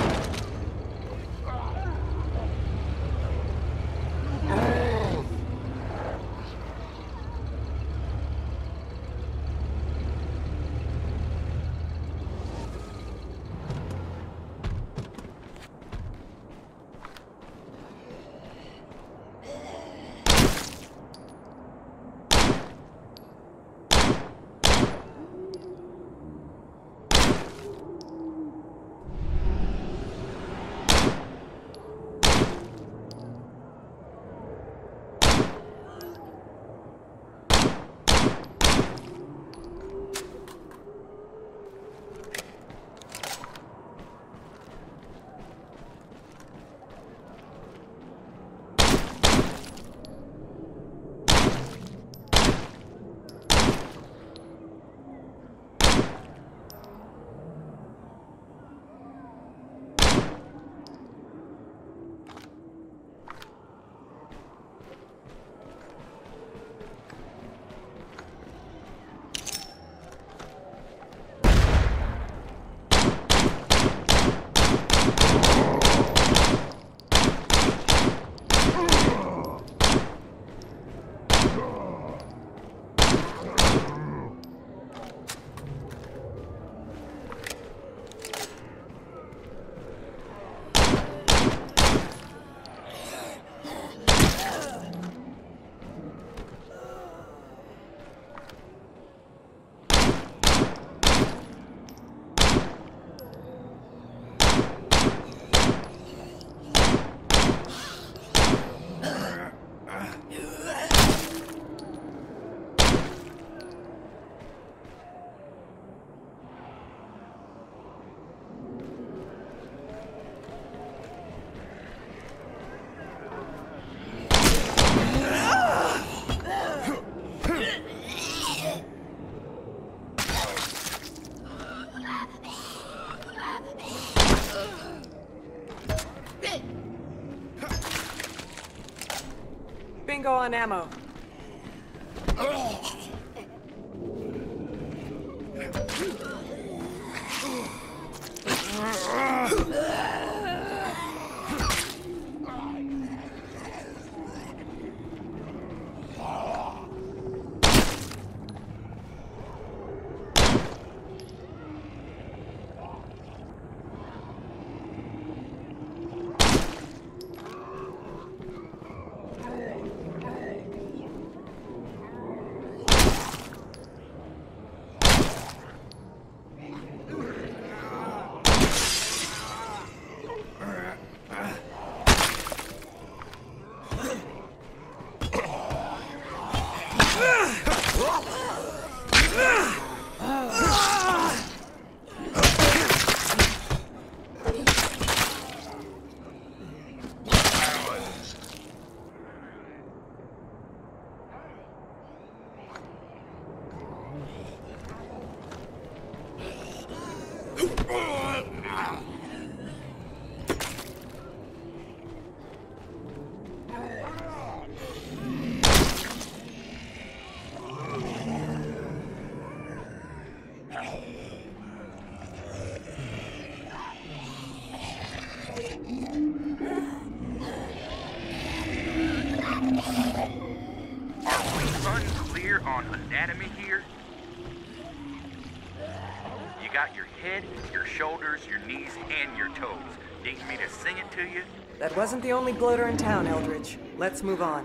Bingo on ammo. unclear on anatomy here? You got your head, your shoulders, your knees, and your toes. Need me to sing it to you? That wasn't the only bloater in town, Eldridge. Let's move on.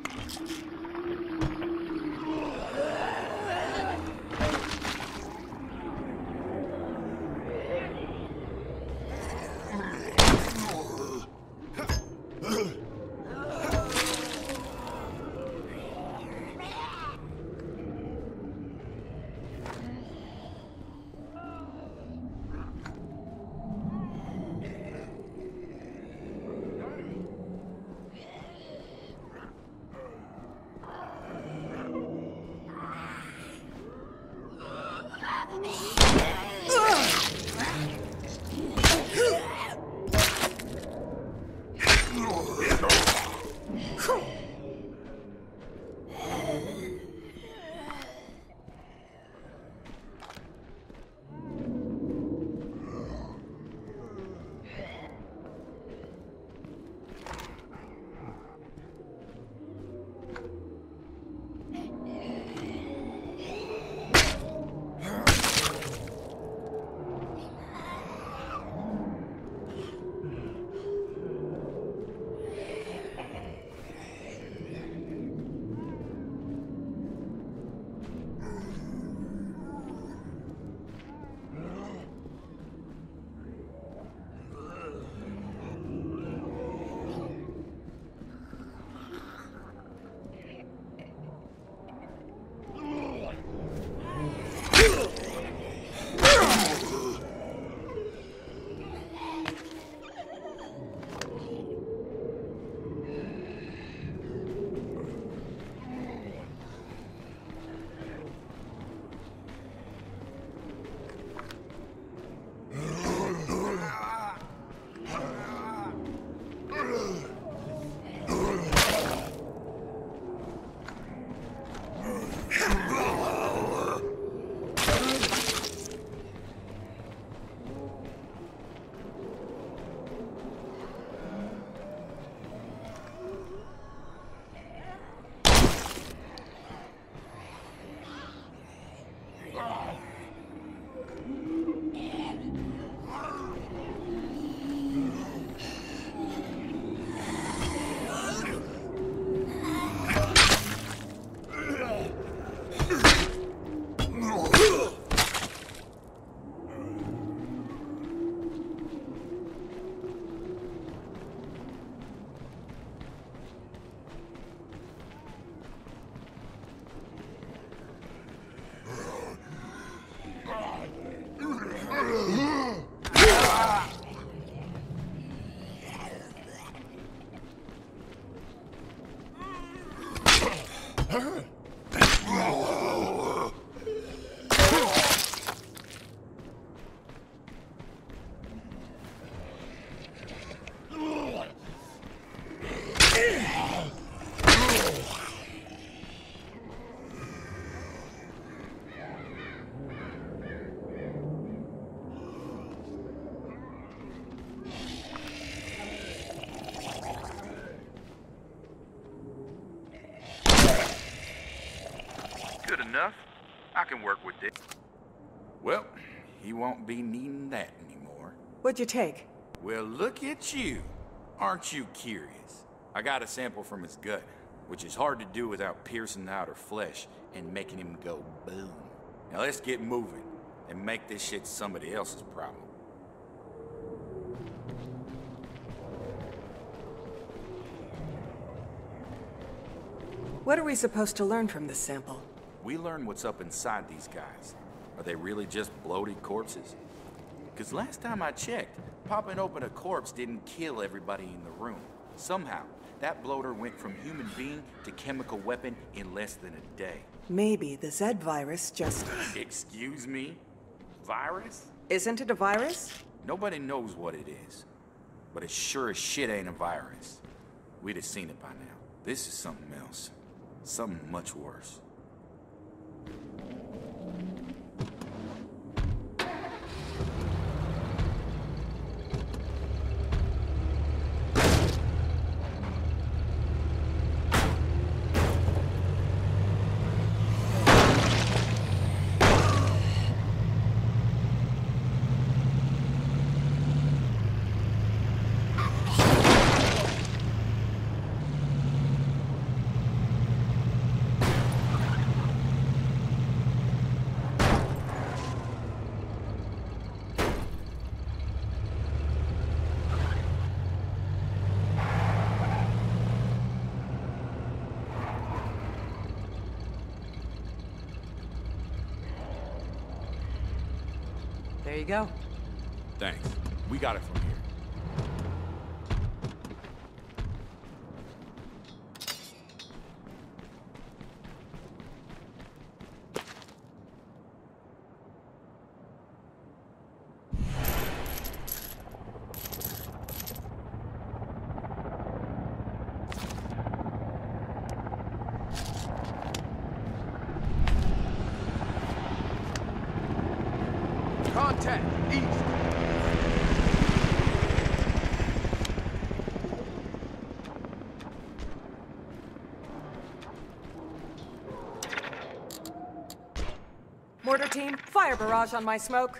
Good enough. I can work with this. Well, he won't be needing that anymore. What'd you take? Well, look at you. Aren't you curious? I got a sample from his gut, which is hard to do without piercing the outer flesh and making him go boom. Now let's get moving and make this shit somebody else's problem. What are we supposed to learn from this sample? We learn what's up inside these guys. Are they really just bloated corpses? Because last time I checked, popping open a corpse didn't kill everybody in the room. Somehow, that bloater went from human being to chemical weapon in less than a day. Maybe the Z virus just... Excuse me? Virus? Isn't it a virus? Nobody knows what it is. But it sure as shit ain't a virus. We'd have seen it by now. This is something else. Something much worse. There you go. Thanks. We got it from here. Contact, east. Mortar team, fire barrage on my smoke.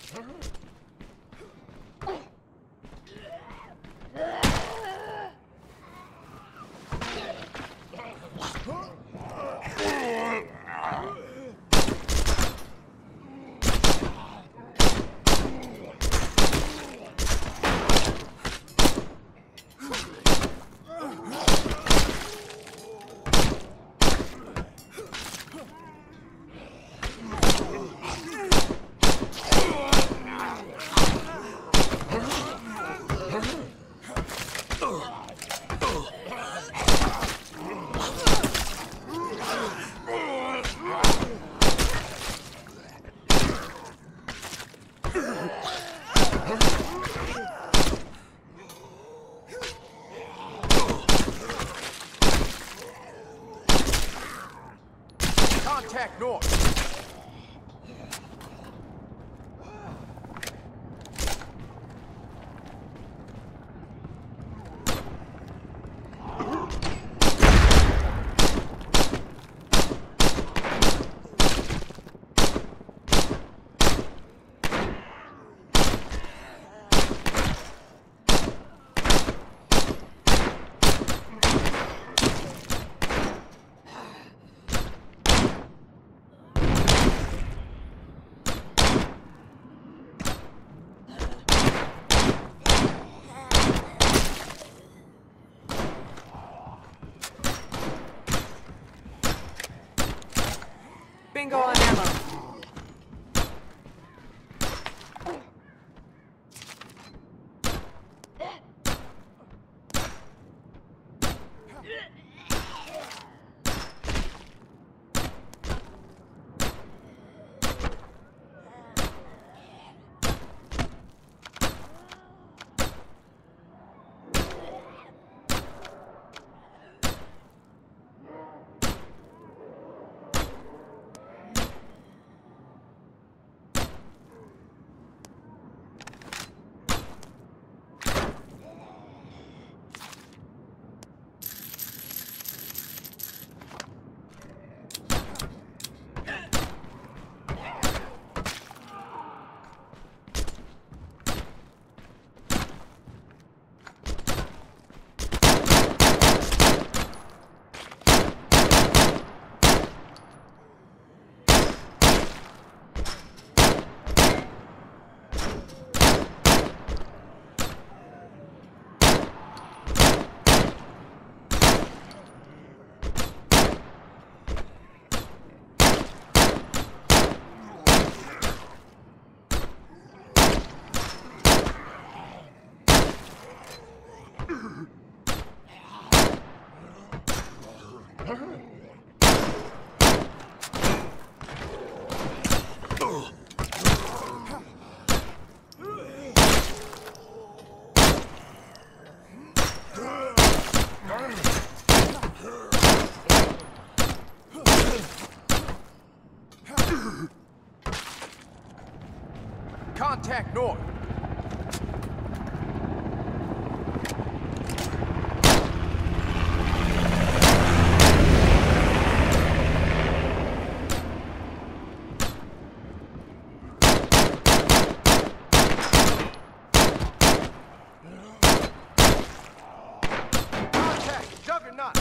Contact north. Bingo on ammo. Contact north. Contact Juggernaut.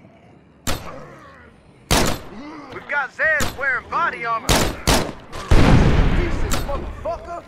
We've got Zeds wearing body armor. motherfucker!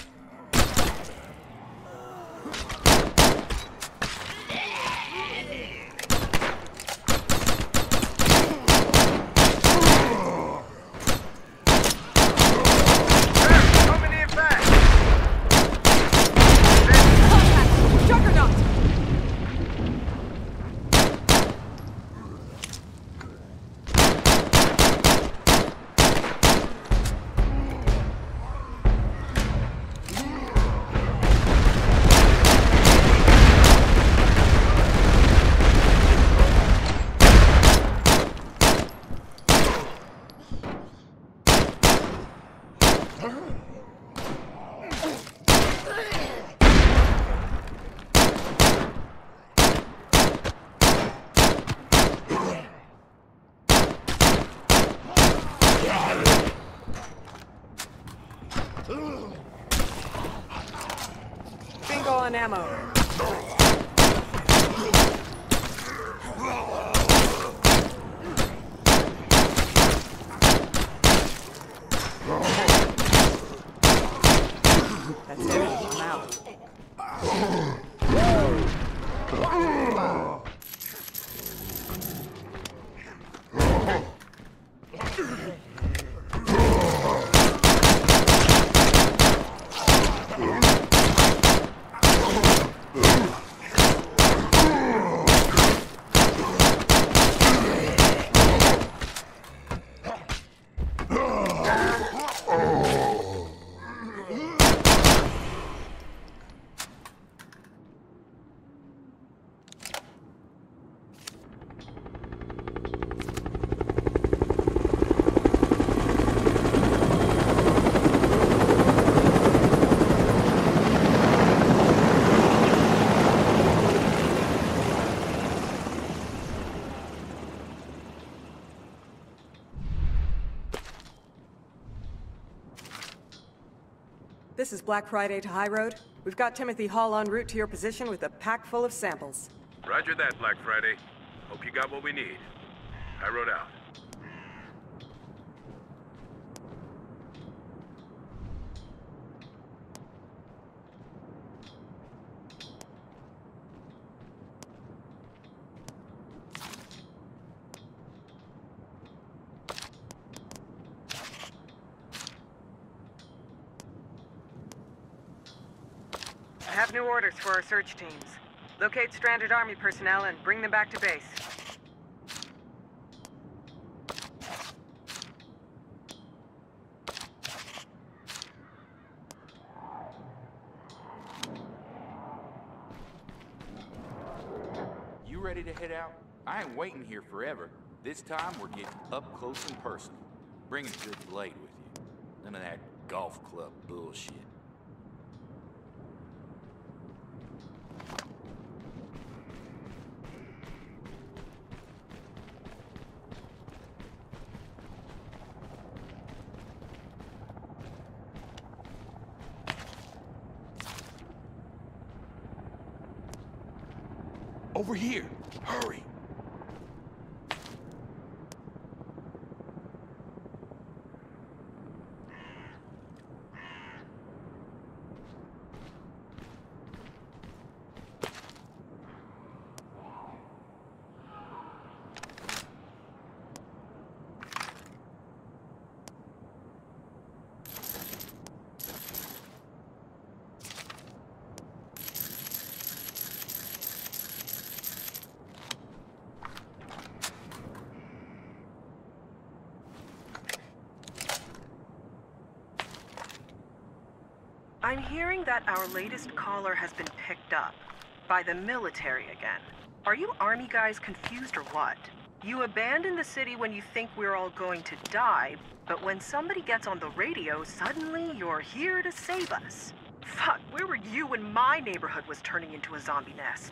Bingo on ammo. That's it. I'm out. This is Black Friday to High Road. We've got Timothy Hall en route to your position with a pack full of samples. Roger that, Black Friday. Hope you got what we need. I rode out. I have new orders for our search teams. Locate stranded Army personnel and bring them back to base. You ready to head out? I ain't waiting here forever. This time we're getting up close and personal. Bring a good blade with you. None of that golf club bullshit. Over here! Hurry! I'm hearing that our latest caller has been picked up by the military again. Are you Army guys confused or what? You abandon the city when you think we're all going to die, but when somebody gets on the radio, suddenly you're here to save us. Fuck, where were you when my neighborhood was turning into a zombie nest?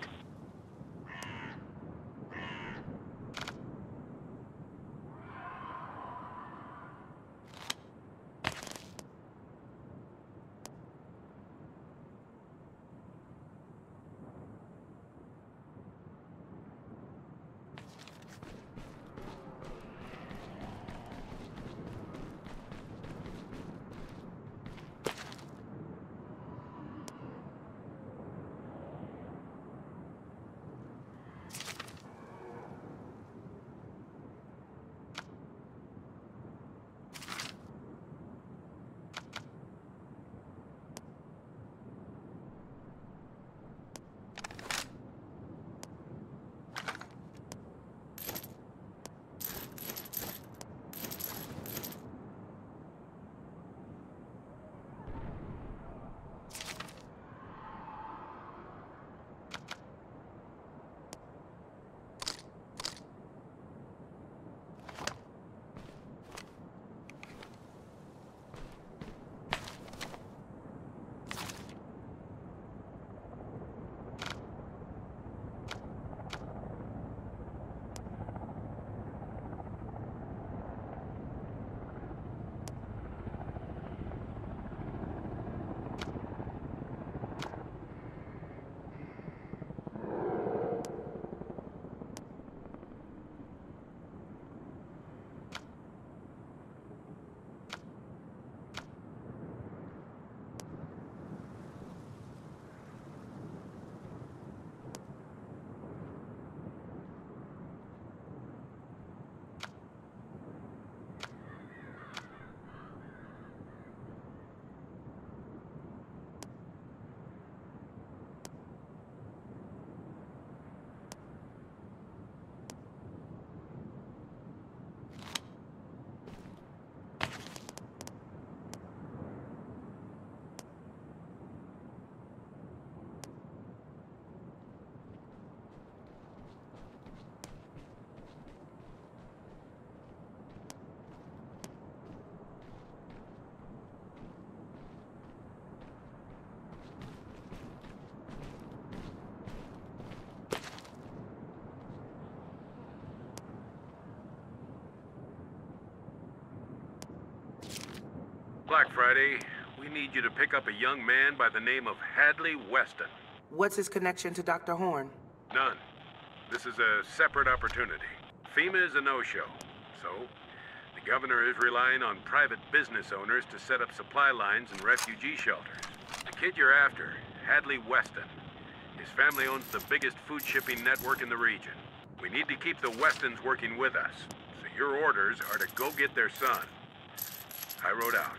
Black Friday, we need you to pick up a young man by the name of Hadley Weston. What's his connection to Dr. Horn? None. This is a separate opportunity. FEMA is a no-show, so the governor is relying on private business owners to set up supply lines and refugee shelters. The kid you're after, Hadley Weston, his family owns the biggest food shipping network in the region. We need to keep the Westons working with us, so your orders are to go get their son. I wrote out.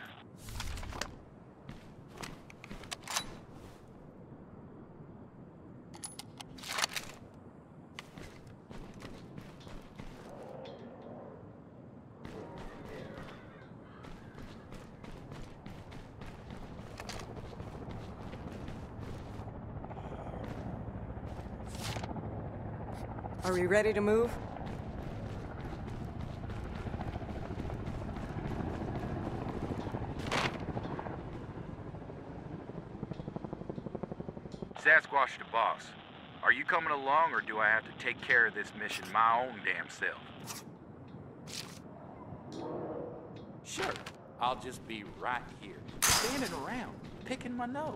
Are we ready to move? Sasquatch the boss. Are you coming along, or do I have to take care of this mission my own damn self? Sure. I'll just be right here, standing around, picking my nose.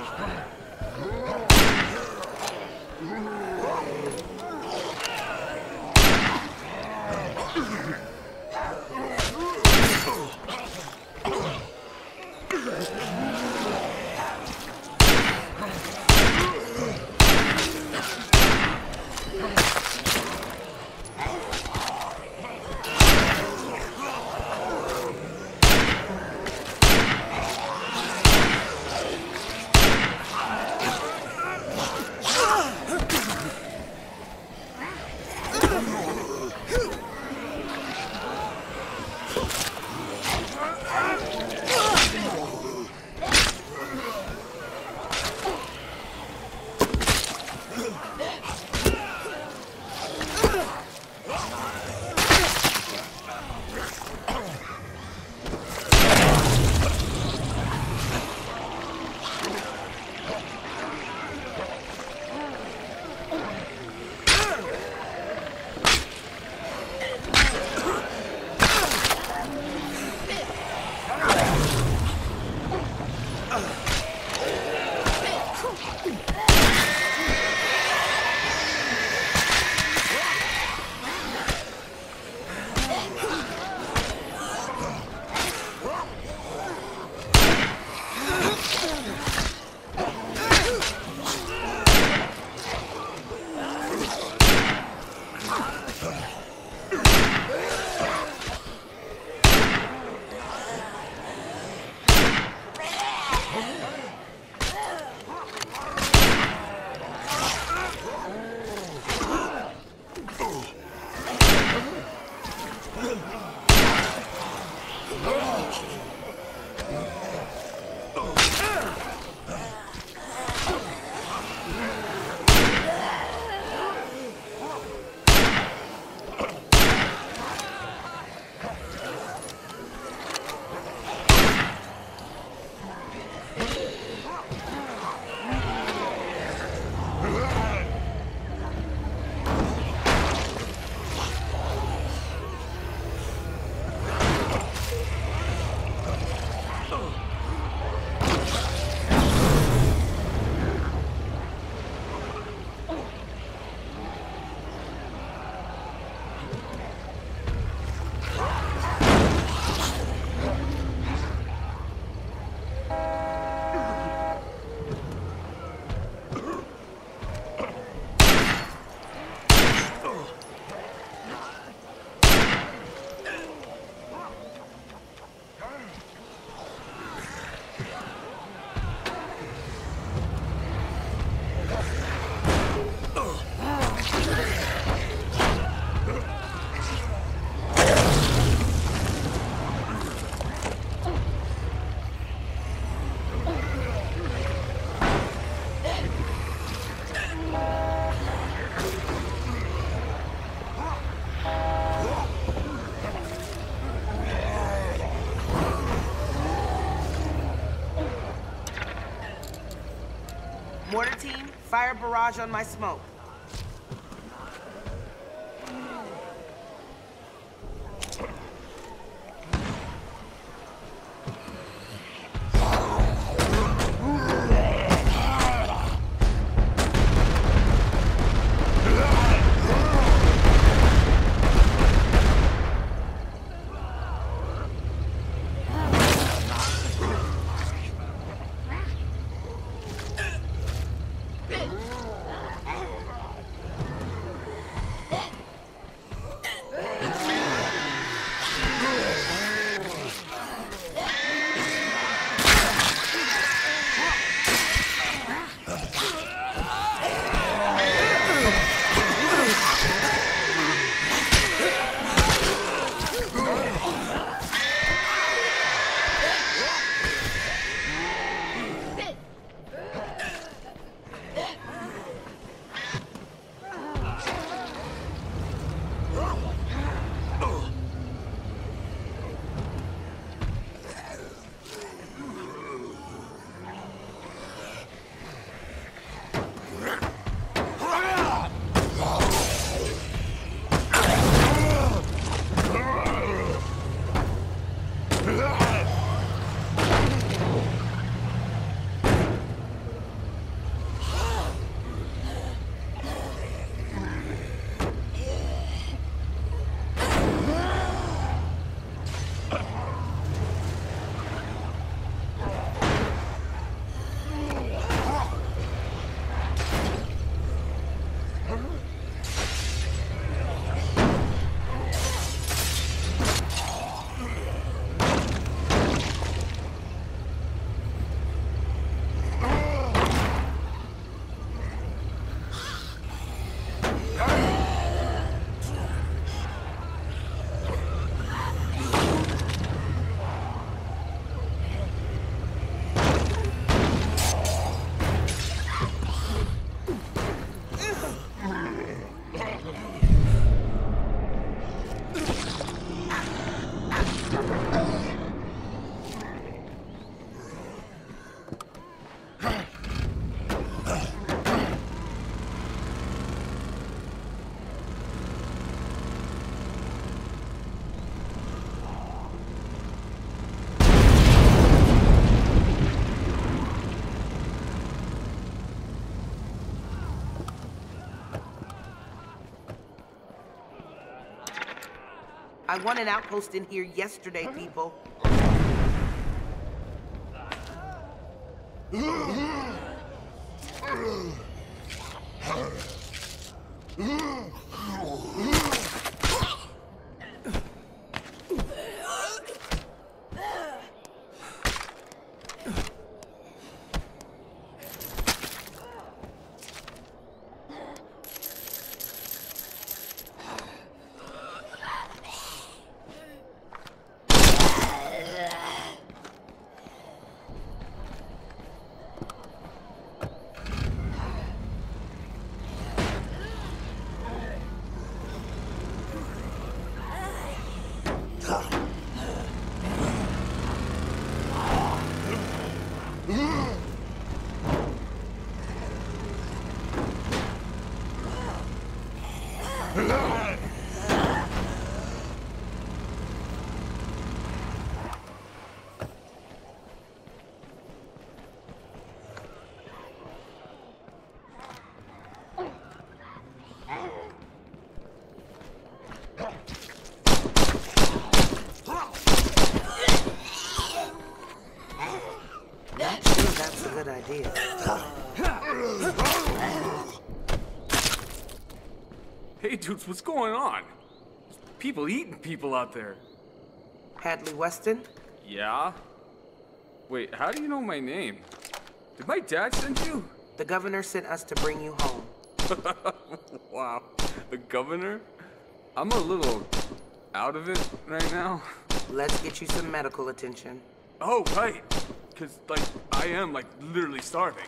Mortar team, fire barrage on my smoke. I want an outpost in here yesterday, people. That's a good idea. Hey dudes, what's going on? There's people eating people out there. Hadley Weston? Yeah? Wait, how do you know my name? Did my dad send you? The governor sent us to bring you home. Wow, the governor? I'm a little out of it right now. Let's get you some medical attention. Oh, right. Because, like, I am, like, literally starving.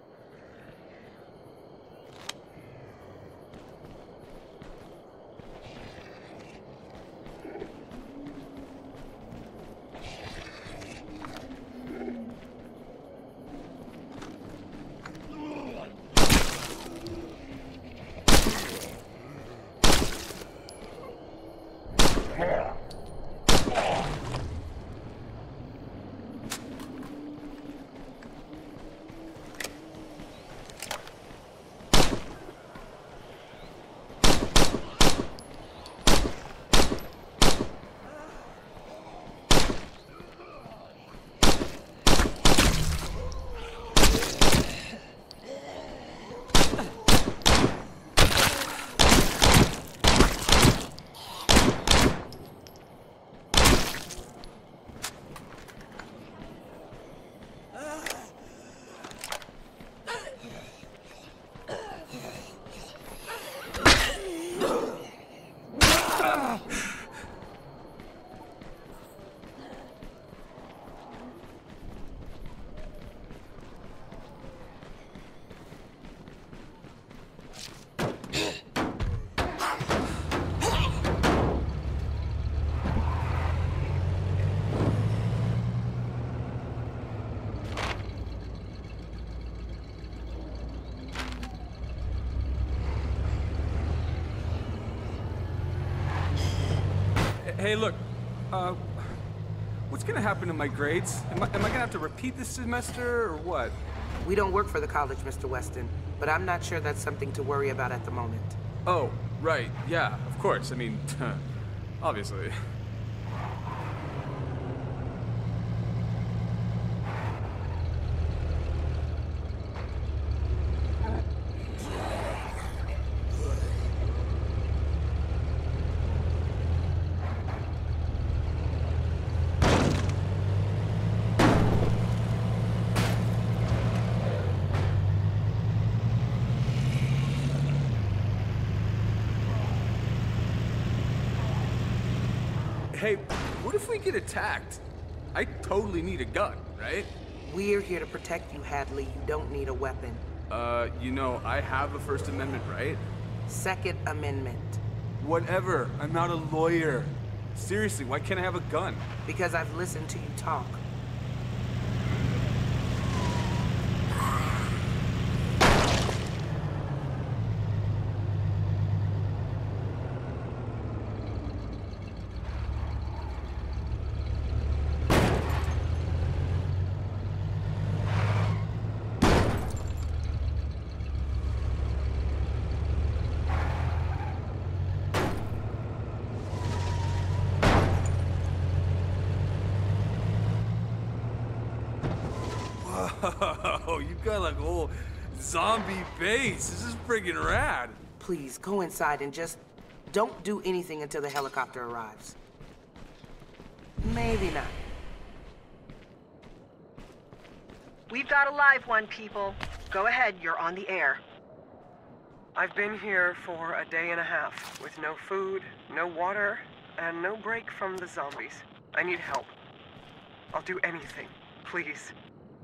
Hey, look, what's gonna happen to my grades? Am I gonna have to repeat this semester, or what? We don't work for the college, Mr. Weston, but I'm not sure that's something to worry about at the moment. Oh, right, yeah, of course. I mean, obviously. Hey, what if we get attacked? I totally need a gun, right? We're here to protect you, Hadley. You don't need a weapon. You know, I have a First Amendment, right? Second Amendment. Whatever. I'm not a lawyer. Seriously, why can't I have a gun? Because I've listened to you talk. Oh, you got like a whole zombie base. This is friggin' rad. Please, go inside and just don't do anything until the helicopter arrives. Maybe not. We've got a live one, people. Go ahead, you're on the air. I've been here for a day and a half, with no food, no water, and no break from the zombies. I need help. I'll do anything, please.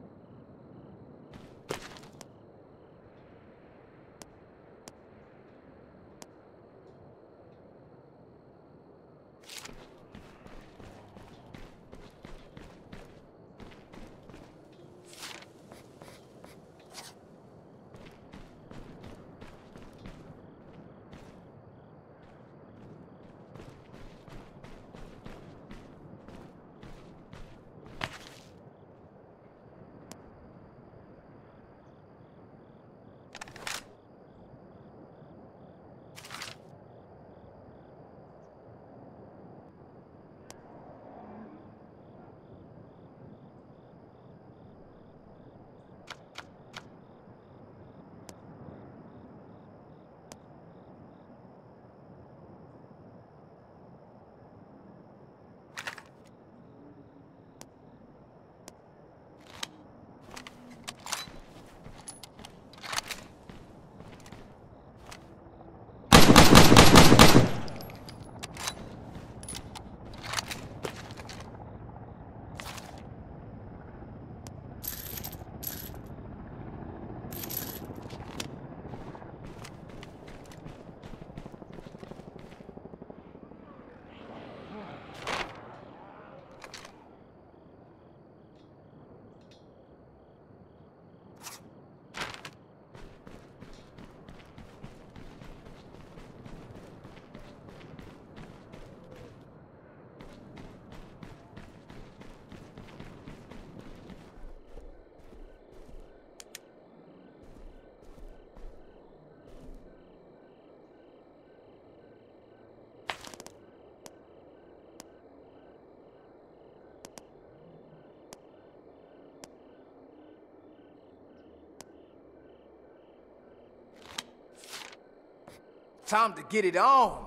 Time to get it on.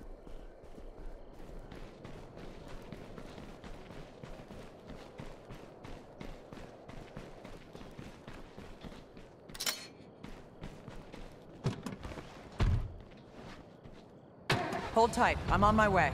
Hold tight. I'm on my way.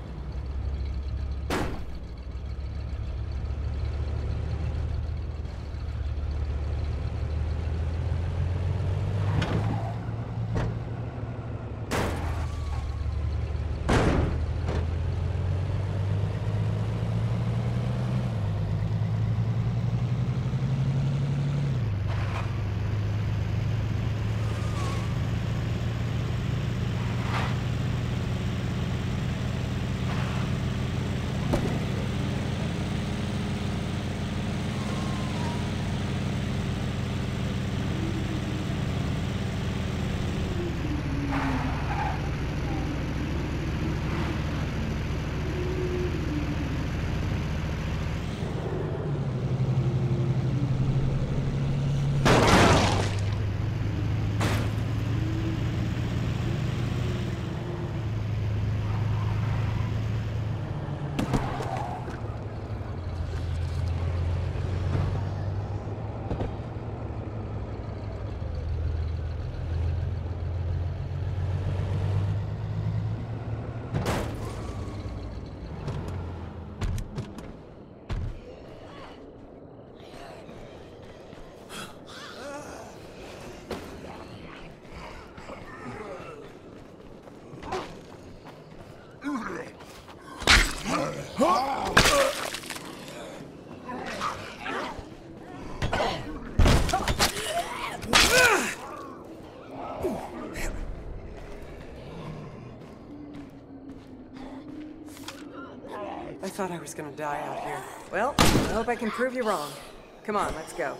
I thought I was gonna die out here. Well, I hope I can prove you wrong. Come on, let's go.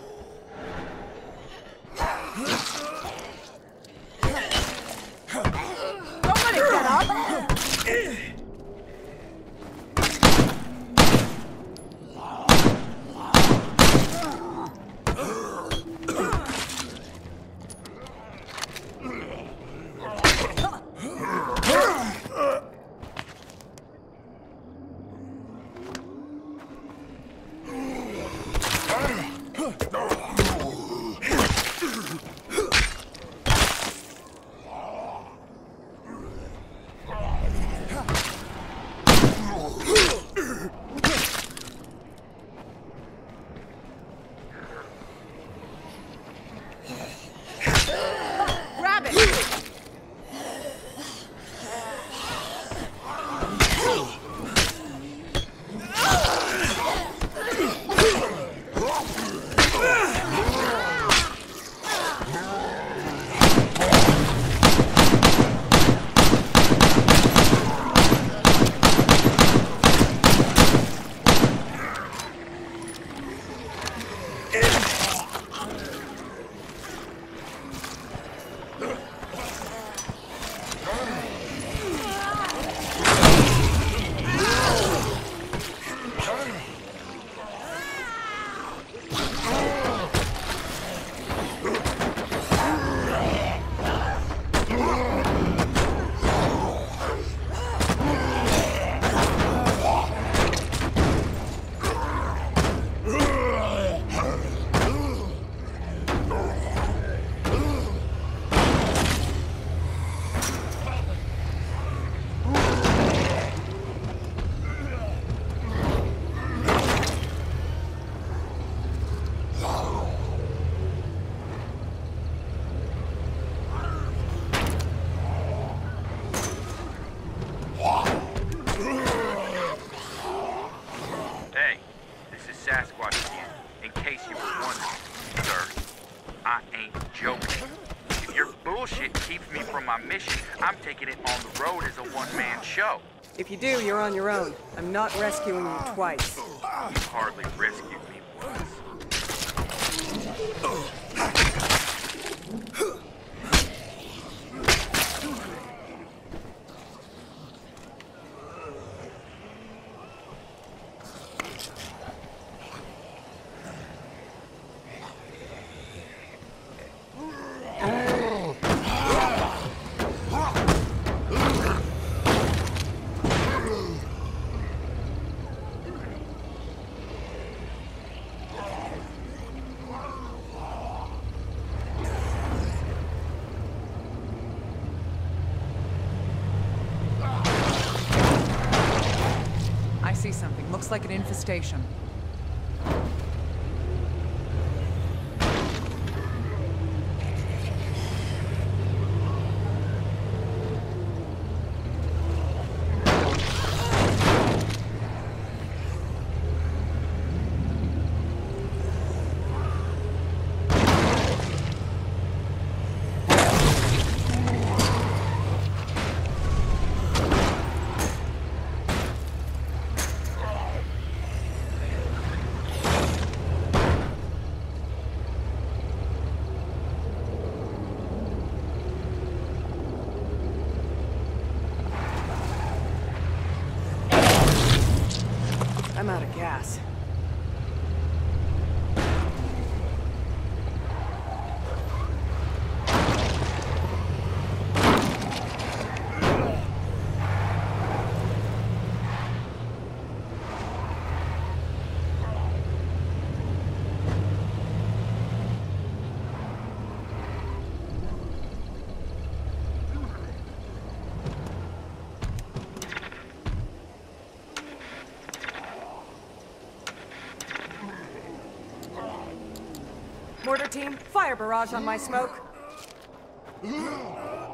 Somebody get up! ain't joking. If your bullshit keeps me from my mission, I'm taking it on the road as a one-man show. If you do, you're on your own. I'm not rescuing you twice. You hardly rescued me once. I see something. Looks like an infestation. I'm out of gas. Mortar team, fire barrage on my smoke.